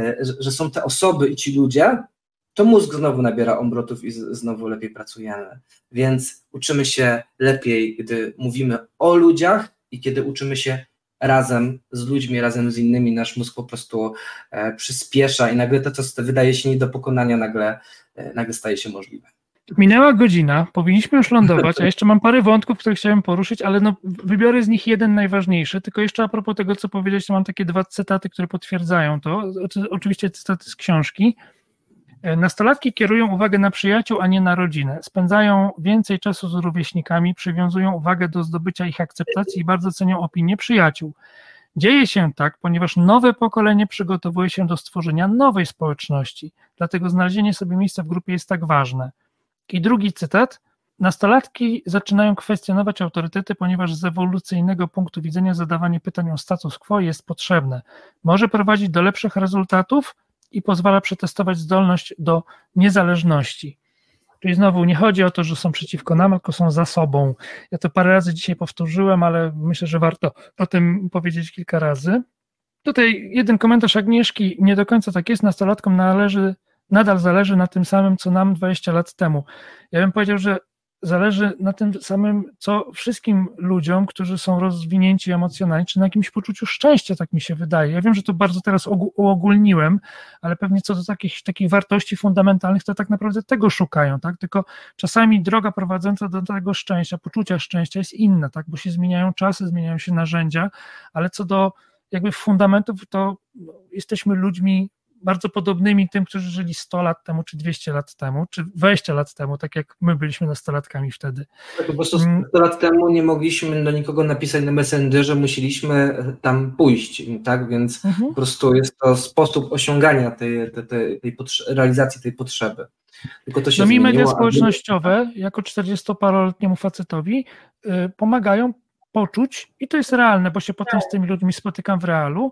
są te osoby i ci ludzie, to mózg znowu nabiera obrotów i znowu lepiej pracujemy. Więc uczymy się lepiej, gdy mówimy o ludziach i kiedy uczymy się razem z ludźmi, razem z innymi, nasz mózg po prostu przyspiesza i nagle to, co wydaje się nie do pokonania, nagle staje się możliwe. Minęła godzina, powinniśmy już lądować, a jeszcze mam parę wątków, które chciałem poruszyć, ale no, wybiorę z nich jeden najważniejszy, tylko jeszcze a propos tego, co powiedziałeś, to mam takie 2 cytaty, które potwierdzają to, oczywiście cytaty z książki. Nastolatki kierują uwagę na przyjaciół, a nie na rodzinę. Spędzają więcej czasu z rówieśnikami, przywiązują uwagę do zdobycia ich akceptacji i bardzo cenią opinię przyjaciół. Dzieje się tak, ponieważ nowe pokolenie przygotowuje się do stworzenia nowej społeczności, dlatego znalezienie sobie miejsca w grupie jest tak ważne. I drugi cytat. Nastolatki zaczynają kwestionować autorytety, ponieważ z ewolucyjnego punktu widzenia zadawanie pytań o status quo jest potrzebne. Może prowadzić do lepszych rezultatów i pozwala przetestować zdolność do niezależności. Czyli znowu nie chodzi o to, że są przeciwko nam, tylko są za sobą. Ja to parę razy dzisiaj powtórzyłem, ale myślę, że warto o tym powiedzieć kilka razy. Tutaj jeden komentarz Agnieszki, nie do końca tak jest, nastolatkom nadal zależy na tym samym, co nam 20 lat temu. Ja bym powiedział, że zależy na tym samym, co wszystkim ludziom, którzy są rozwinięci emocjonalnie, czy na jakimś poczuciu szczęścia, tak mi się wydaje. Ja wiem, że to bardzo teraz uogólniłem, ale pewnie co do takich wartości fundamentalnych, to tak naprawdę tego szukają, tak? Tylko czasami droga prowadząca do tego szczęścia, poczucia szczęścia jest inna, tak? Bo się zmieniają czasy, zmieniają się narzędzia, ale co do jakby fundamentów, to jesteśmy ludźmi bardzo podobnymi tym, którzy żyli 100 lat temu, czy 200 lat temu, czy 20 lat temu, tak jak my byliśmy nastolatkami wtedy. Tak, po prostu 100 lat temu nie mogliśmy do nikogo napisać na Messengerze, musieliśmy tam pójść, tak, więc po prostu jest to sposób osiągania tej realizacji tej potrzeby. Tylko to się no mi zmieniło, media społecznościowe, jako 40-paroletniemu facetowi, pomagają poczuć, i to jest realne, bo się potem z tymi ludźmi spotykam w realu,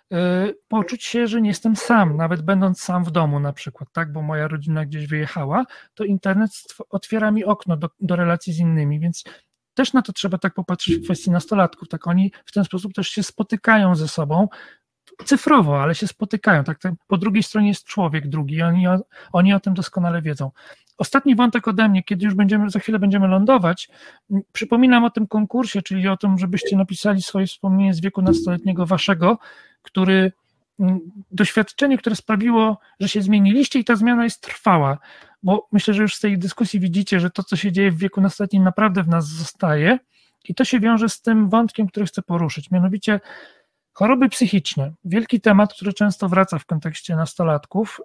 poczuć się, że nie jestem sam, nawet będąc sam w domu na przykład, tak, bo moja rodzina gdzieś wyjechała, to internet otwiera mi okno do relacji z innymi, więc też na to trzeba tak popatrzeć w kwestii nastolatków, tak, oni w ten sposób też się spotykają ze sobą, cyfrowo, ale się spotykają, tak, po drugiej stronie jest człowiek drugi, oni o tym doskonale wiedzą. Ostatni wątek ode mnie, kiedy już za chwilę będziemy lądować, przypominam o tym konkursie, czyli o tym, żebyście napisali swoje wspomnienie z wieku nastoletniego waszego, doświadczenie, które sprawiło, że się zmieniliście i ta zmiana jest trwała, bo myślę, że już z tej dyskusji widzicie, że to, co się dzieje w wieku nastoletnim, naprawdę w nas zostaje i to się wiąże z tym wątkiem, który chcę poruszyć, mianowicie choroby psychiczne. Wielki temat, który często wraca w kontekście nastolatków.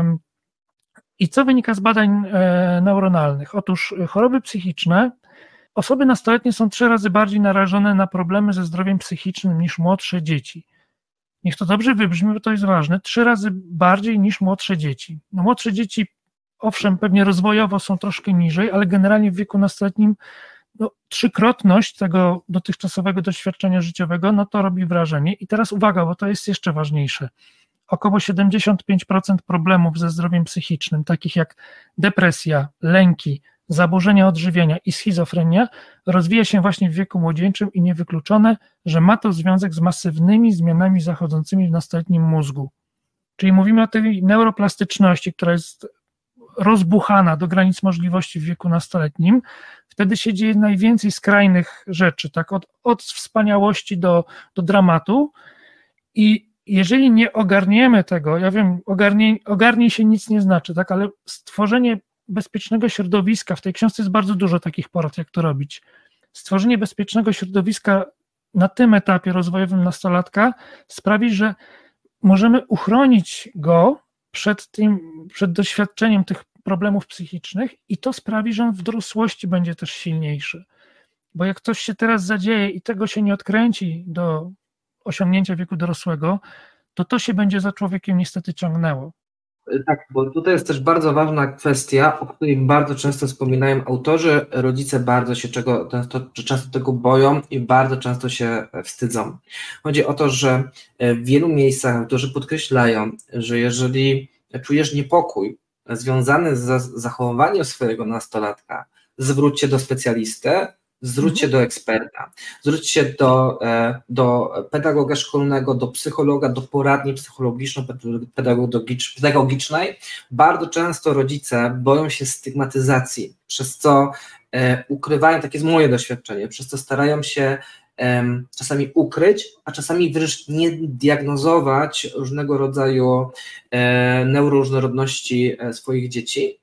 I co wynika z badań neuronalnych? Otóż choroby psychiczne, osoby nastoletnie są 3 razy bardziej narażone na problemy ze zdrowiem psychicznym niż młodsze dzieci. Niech to dobrze wybrzmi, bo to jest ważne, 3 razy bardziej niż młodsze dzieci. No młodsze dzieci, owszem, pewnie rozwojowo są troszkę niżej, ale generalnie w wieku nastoletnim 3-krotność tego dotychczasowego doświadczenia życiowego, no to robi wrażenie. I teraz uwaga, bo to jest jeszcze ważniejsze. Około 75% problemów ze zdrowiem psychicznym, takich jak depresja, lęki, zaburzenia odżywiania i schizofrenia, rozwija się właśnie w wieku młodzieńczym i niewykluczone, że ma to związek z masywnymi zmianami zachodzącymi w nastoletnim mózgu. Czyli mówimy o tej neuroplastyczności, która jest rozbuchana do granic możliwości w wieku nastoletnim. Wtedy się dzieje najwięcej skrajnych rzeczy, tak od wspaniałości do dramatu. I jeżeli nie ogarniemy tego, ja wiem, ogarnij się nic nie znaczy, tak, ale stworzenie bezpiecznego środowiska, w tej książce jest bardzo dużo takich porad, jak to robić. Stworzenie bezpiecznego środowiska na tym etapie rozwojowym nastolatka sprawi, że możemy uchronić go przed doświadczeniem tych problemów psychicznych i to sprawi, że on w dorosłości będzie też silniejszy. Bo jak coś się teraz zadzieje i tego się nie odkręci do osiągnięcia wieku dorosłego, to się będzie za człowiekiem niestety ciągnęło. Tak, bo tutaj jest też bardzo ważna kwestia, o której bardzo często wspominają autorzy. Rodzice bardzo się często tego boją i bardzo często się wstydzą. Chodzi o to, że w wielu miejscach autorzy podkreślają, że jeżeli czujesz niepokój związany z zachowaniem swojego nastolatka, zwróć się do specjalisty, zwróć się do eksperta, zwróć się do pedagoga szkolnego, do psychologa, do poradni psychologiczno-pedagogicznej. Bardzo często rodzice boją się stygmatyzacji, przez co ukrywają, takie jest moje doświadczenie, przez co starają się czasami ukryć, a czasami wręcz nie diagnozować różnego rodzaju neuroróżnorodności swoich dzieci.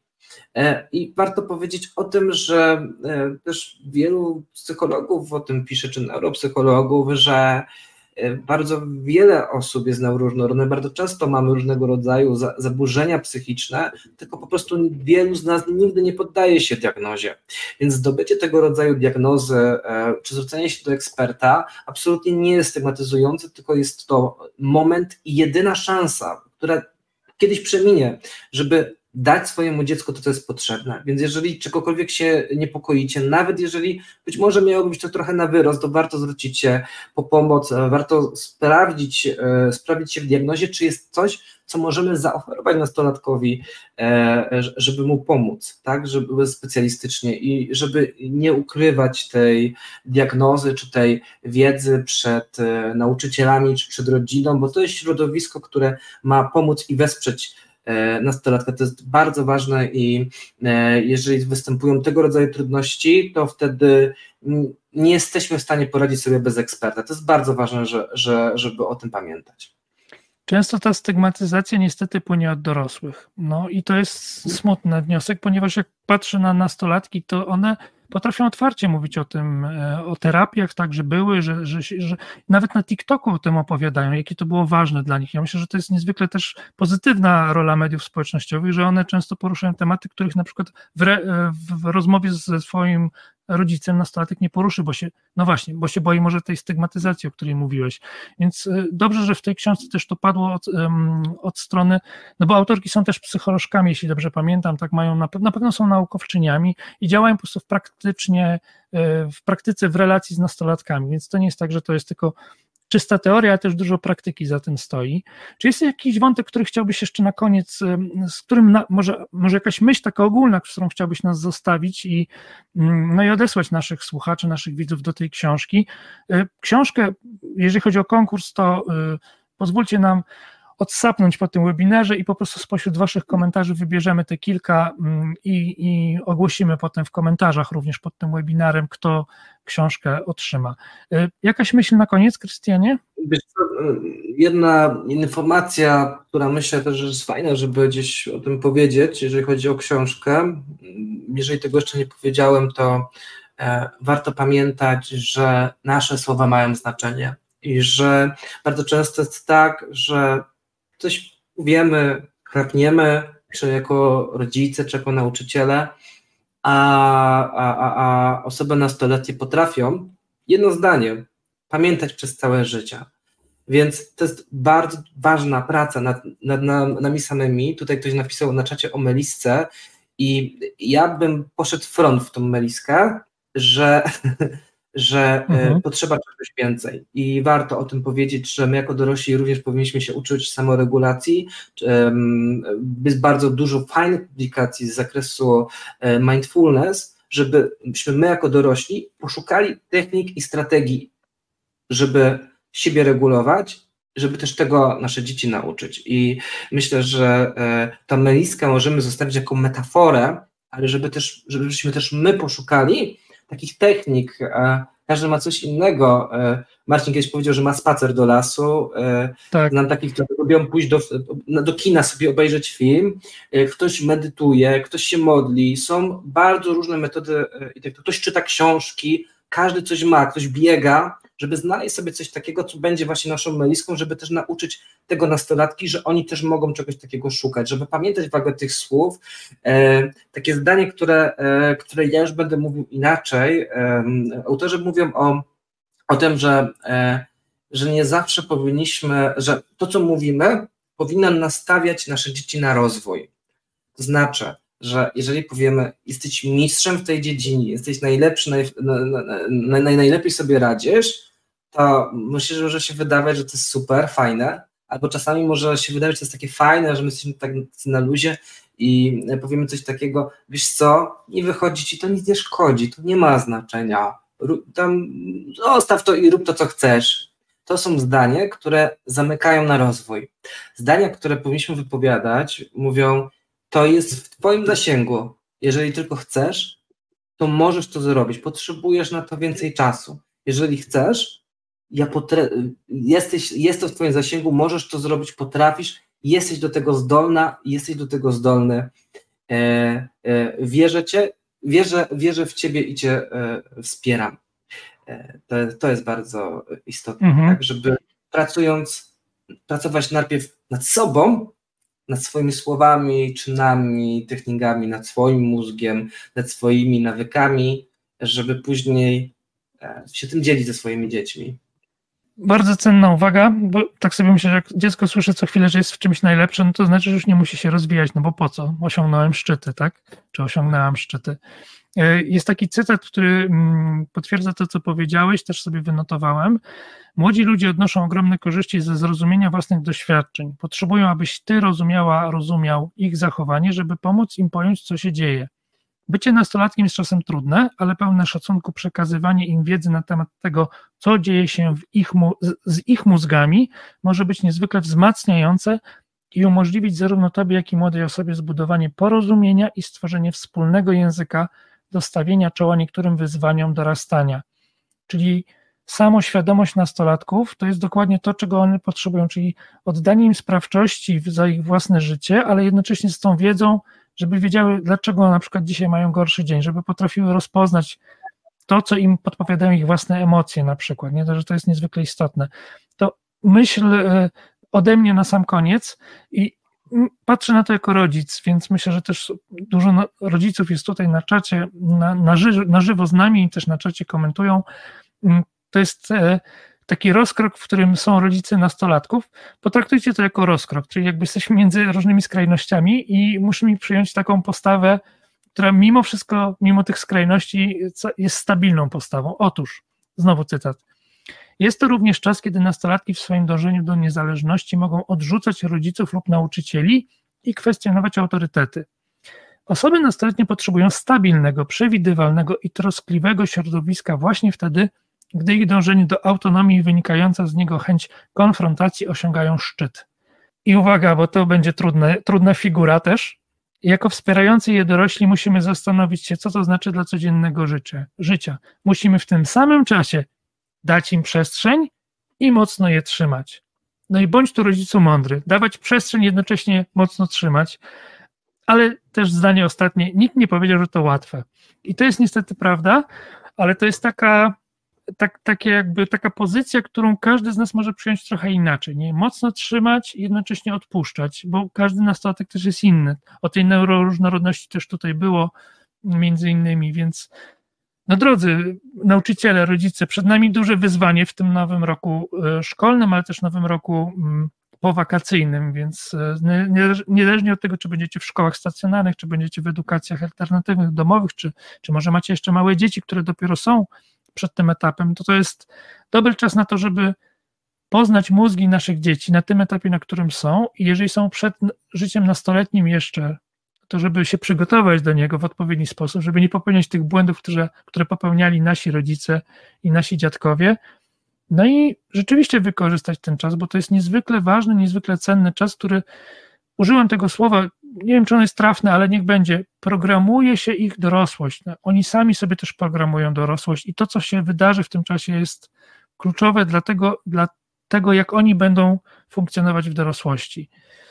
I warto powiedzieć o tym, że też wielu psychologów o tym pisze, czy neuropsychologów, że bardzo wiele osób jest neuroróżnorodnych, bardzo często mamy różnego rodzaju zaburzenia psychiczne, tylko po prostu wielu z nas nigdy nie poddaje się diagnozie. Więc zdobycie tego rodzaju diagnozy, czy zwrócenie się do eksperta absolutnie nie jest stygmatyzujące, tylko jest to moment i jedyna szansa, która kiedyś przeminie, żeby dać swojemu dziecku to, co jest potrzebne. Więc jeżeli czegokolwiek się niepokoicie, nawet jeżeli być może miałoby być to trochę na wyrost, to warto zwrócić się po pomoc, warto sprawdzić się w diagnozie, czy jest coś, co możemy zaoferować nastolatkowi, żeby mu pomóc, tak, żeby specjalistycznie i żeby nie ukrywać tej diagnozy, czy tej wiedzy przed nauczycielami, czy przed rodziną, bo to jest środowisko, które ma pomóc i wesprzeć nastolatka. To jest bardzo ważne i jeżeli występują tego rodzaju trudności, to wtedy nie jesteśmy w stanie poradzić sobie bez eksperta. To jest bardzo ważne, żeby o tym pamiętać. Często ta stygmatyzacja niestety płynie od dorosłych. No i to jest smutny wniosek, ponieważ jak patrzę na nastolatki, to one potrafią otwarcie mówić o tym, o terapiach, tak, że były, że nawet na TikToku o tym opowiadają, jakie to było ważne dla nich. Ja myślę, że to jest niezwykle też pozytywna rola mediów społecznościowych, że one często poruszają tematy, których na przykład w rozmowie ze swoim rodzicem nastolatek nie poruszy, bo się boi może tej stygmatyzacji, o której mówiłeś. Więc dobrze, że w tej książce też to padło od strony, no bo autorki są też psycholożkami, jeśli dobrze pamiętam, tak mają na pewno są naukowczyniami i działają po prostu w praktyce w relacji z nastolatkami, więc to nie jest tak, że to jest tylko czysta teoria, ale też dużo praktyki za tym stoi. Czy jest jakiś wątek, który chciałbyś jeszcze na koniec, z którym może jakaś myśl taka ogólna, którą chciałbyś nas zostawić i odesłać naszych słuchaczy, naszych widzów do tej książki? Książkę, jeżeli chodzi o konkurs, to pozwólcie nam odsapnąć po tym webinarze i po prostu spośród waszych komentarzy wybierzemy te kilka i ogłosimy potem w komentarzach również pod tym webinarem, kto książkę otrzyma. Jakaś myśl na koniec, Krystianie? Jedna informacja, która myślę też, że jest fajna, żeby gdzieś o tym powiedzieć, jeżeli chodzi o książkę. Jeżeli tego jeszcze nie powiedziałem, to warto pamiętać, że nasze słowa mają znaczenie i że bardzo często jest tak, że coś wiemy, chrapniemy, czy jako rodzice, czy jako nauczyciele, a osoby nastoletnie potrafią jedno zdanie pamiętać przez całe życie. Więc to jest bardzo ważna praca nad nami samymi. Tutaj ktoś napisał na czacie o melisce i ja bym poszedł front w tą meliskę, że potrzeba czegoś więcej i warto o tym powiedzieć, że my jako dorośli również powinniśmy się uczyć samoregulacji. Jest bardzo dużo fajnych publikacji z zakresu mindfulness, żebyśmy my jako dorośli poszukali technik i strategii, żeby siebie regulować, żeby też tego nasze dzieci nauczyć. I myślę, że tę meliskę możemy zostawić jako metaforę, ale żebyśmy też my poszukali takich technik. Każdy ma coś innego. Marcin kiedyś powiedział, że ma spacer do lasu. Tak. Znam takich, którzy lubią pójść do kina sobie obejrzeć film. Ktoś medytuje, ktoś się modli. Są bardzo różne metody. Ktoś czyta książki, każdy coś ma, ktoś biega, żeby znaleźć sobie coś takiego, co będzie właśnie naszą meliską, żeby też nauczyć tego nastolatki, że oni też mogą czegoś takiego szukać, żeby pamiętać wagę tych słów. Takie zdanie, które ja już będę mówił inaczej. Autorzy mówią o tym, że nie zawsze powinniśmy, że to, co mówimy, powinna nastawiać nasze dzieci na rozwój. To znaczy, że jeżeli powiemy, jesteś mistrzem w tej dziedzinie, jesteś najlepszy, najlepiej sobie radzisz, to myślę, że może się wydawać, że to jest super, fajne, albo czasami może się wydawać, że to jest takie fajne, że my jesteśmy tak na luzie i powiemy coś takiego, wiesz co, nie wychodzi ci, to nic nie szkodzi, to nie ma znaczenia, tam zostaw to i rób to, co chcesz. To są zdania, które zamykają na rozwój. Zdania, które powinniśmy wypowiadać, mówią, to jest w twoim zasięgu, jeżeli tylko chcesz, to możesz to zrobić, potrzebujesz na to więcej czasu. Jeżeli chcesz, jest to w twoim zasięgu, możesz to zrobić, potrafisz, jesteś do tego zdolna, jesteś do tego zdolny. Wierzę w ciebie i cię wspieram. To jest bardzo istotne, tak, żeby pracować najpierw nad sobą, nad swoimi słowami, czynami, technikami, nad swoim mózgiem, nad swoimi nawykami, żeby później się tym dzielić ze swoimi dziećmi. Bardzo cenna uwaga, bo tak sobie myślę, że jak dziecko słyszy co chwilę, że jest w czymś najlepsze, no to znaczy, że już nie musi się rozwijać, no bo po co? Osiągnąłem szczyty, tak? Czy osiągnęłam szczyty? Jest taki cytat, który potwierdza to, co powiedziałeś, też sobie wynotowałem. Młodzi ludzie odnoszą ogromne korzyści ze zrozumienia własnych doświadczeń. Potrzebują, abyś ty rozumiał ich zachowanie, żeby pomóc im pojąć, co się dzieje. Bycie nastolatkiem jest czasem trudne, ale pełne szacunku przekazywanie im wiedzy na temat tego, co dzieje się z ich mózgami, może być niezwykle wzmacniające i umożliwić zarówno tobie, jak i młodej osobie zbudowanie porozumienia i stworzenie wspólnego języka do stawienia czoła niektórym wyzwaniom dorastania. Czyli samoświadomość nastolatków to jest dokładnie to, czego one potrzebują, czyli oddanie im sprawczości za ich własne życie, ale jednocześnie z tą wiedzą, żeby wiedziały, dlaczego na przykład dzisiaj mają gorszy dzień, żeby potrafiły rozpoznać to, co im podpowiadają ich własne emocje na przykład, nie? To, że to jest niezwykle istotne. To myśl ode mnie na sam koniec i patrzę na to jako rodzic, więc myślę, że też dużo rodziców jest tutaj na czacie, na żywo z nami i też na czacie komentują. To jest taki rozkrok, w którym są rodzice nastolatków. Potraktujcie to jako rozkrok, czyli jakby jesteśmy między różnymi skrajnościami i musimy przyjąć taką postawę, która mimo wszystko, mimo tych skrajności jest stabilną postawą. Otóż, znowu cytat, jest to również czas, kiedy nastolatki w swoim dążeniu do niezależności mogą odrzucać rodziców lub nauczycieli i kwestionować autorytety. Osoby nastoletnie potrzebują stabilnego, przewidywalnego i troskliwego środowiska właśnie wtedy, gdy ich dążenie do autonomii i wynikająca z niego chęć konfrontacji osiągają szczyt. I uwaga, bo to będzie trudna figura też. Jako wspierający je dorośli musimy zastanowić się, co to znaczy dla codziennego życia. Musimy w tym samym czasie dać im przestrzeń i mocno je trzymać. No i bądź tu rodzicu mądry, dawać przestrzeń, jednocześnie mocno trzymać, ale też zdanie ostatnie, nikt nie powiedział, że to łatwe. I to jest niestety prawda, ale to jest taka pozycja, którą każdy z nas może przyjąć trochę inaczej. Nie? Mocno trzymać i jednocześnie odpuszczać, bo każdy nastolatek też jest inny. O tej neuroróżnorodności też tutaj było między innymi, więc no drodzy nauczyciele, rodzice, przed nami duże wyzwanie w tym nowym roku szkolnym, ale też nowym roku powakacyjnym, więc niezależnie od tego, czy będziecie w szkołach stacjonarnych, czy będziecie w edukacjach alternatywnych, domowych, czy może macie jeszcze małe dzieci, które dopiero są przed tym etapem, to jest dobry czas na to, żeby poznać mózgi naszych dzieci na tym etapie, na którym są i jeżeli są przed życiem nastoletnim jeszcze, to żeby się przygotować do niego w odpowiedni sposób, żeby nie popełniać tych błędów, które popełniali nasi rodzice i nasi dziadkowie. No i rzeczywiście wykorzystać ten czas, bo to jest niezwykle ważny, niezwykle cenny czas, który, użyłem tego słowa, nie wiem, czy ono jest trafne, ale niech będzie, programuje się ich dorosłość. No, oni sami sobie też programują dorosłość i to, co się wydarzy w tym czasie, jest kluczowe dla tego, jak oni będą funkcjonować w dorosłości.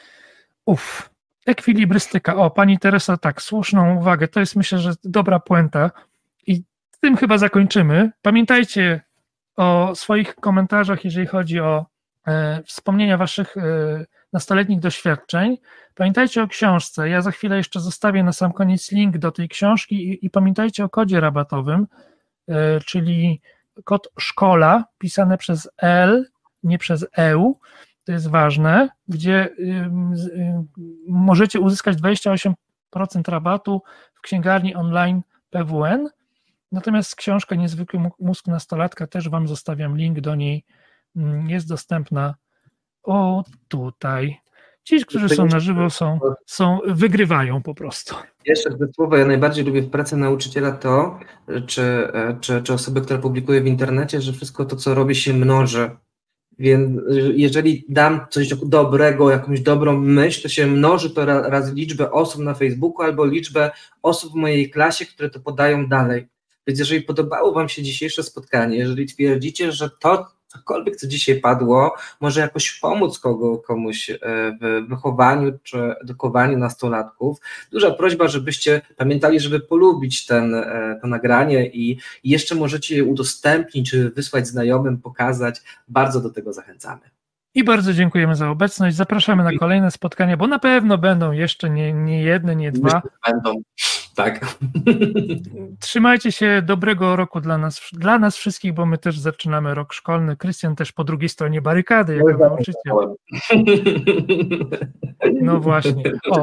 Ekwilibrystyka. Pani Teresa, tak, słuszną uwagę. To jest, myślę, że dobra puenta i tym chyba zakończymy. Pamiętajcie o swoich komentarzach, jeżeli chodzi o wspomnienia waszych nastoletnich doświadczeń. Pamiętajcie o książce. Ja za chwilę jeszcze zostawię na sam koniec link do tej książki i pamiętajcie o kodzie rabatowym, czyli kod SZKOLA, pisane przez L, nie przez EU. to jest ważne, gdzie możecie uzyskać 28% rabatu w księgarni online PWN, natomiast książka Niezwykły mózg nastolatka, też Wam zostawiam link do niej, jest dostępna tutaj. Ci, którzy są na żywo, wygrywają po prostu. Jeszcze dwa słowa, ja najbardziej lubię w pracy nauczyciela to, czy osoby, która publikuje w internecie, że wszystko to, co robi, się mnoży. Więc jeżeli dam coś dobrego, jakąś dobrą myśl, to się mnoży to razy liczbę osób na Facebooku albo liczbę osób w mojej klasie, które to podają dalej. Więc jeżeli podobało Wam się dzisiejsze spotkanie, jeżeli twierdzicie, że to cokolwiek, co dzisiaj padło, może jakoś pomóc komuś w wychowaniu czy edukowaniu nastolatków, duża prośba, żebyście pamiętali, żeby polubić to nagranie i jeszcze możecie je udostępnić, czy wysłać znajomym, pokazać. Bardzo do tego zachęcamy. I bardzo dziękujemy za obecność. Zapraszamy na kolejne spotkania, bo na pewno będą jeszcze nie jedne, nie dwa. Będą, tak. Trzymajcie się, dobrego roku dla nas wszystkich, bo my też zaczynamy rok szkolny. Krystian też po drugiej stronie barykady, jako nauczyciel. No właśnie.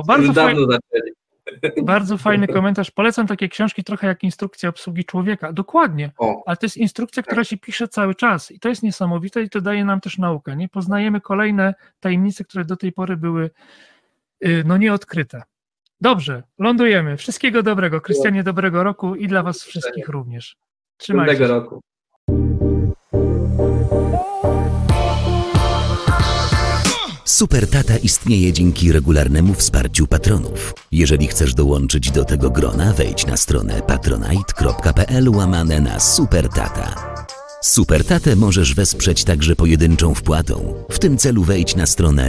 Bardzo fajny komentarz. Polecam takie książki trochę jak instrukcja obsługi człowieka. Dokładnie, ale to jest instrukcja, która się pisze cały czas i to jest niesamowite i to daje nam też naukę. Nie poznajemy kolejne tajemnice, które do tej pory były nieodkryte. Dobrze, lądujemy. Wszystkiego dobrego. Krystianie, dobrego roku i dla Was wszystkich również. Trzymajcie się. Dobrego roku. Super Tata istnieje dzięki regularnemu wsparciu patronów. Jeżeli chcesz dołączyć do tego grona, wejdź na stronę patronite.pl/supertata. Super Tatę możesz wesprzeć także pojedynczą wpłatą. W tym celu wejdź na stronę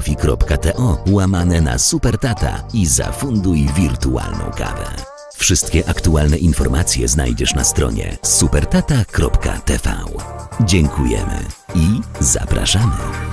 buycoffee.to/supertata i zafunduj wirtualną kawę. Wszystkie aktualne informacje znajdziesz na stronie supertata.tv. Dziękujemy i zapraszamy.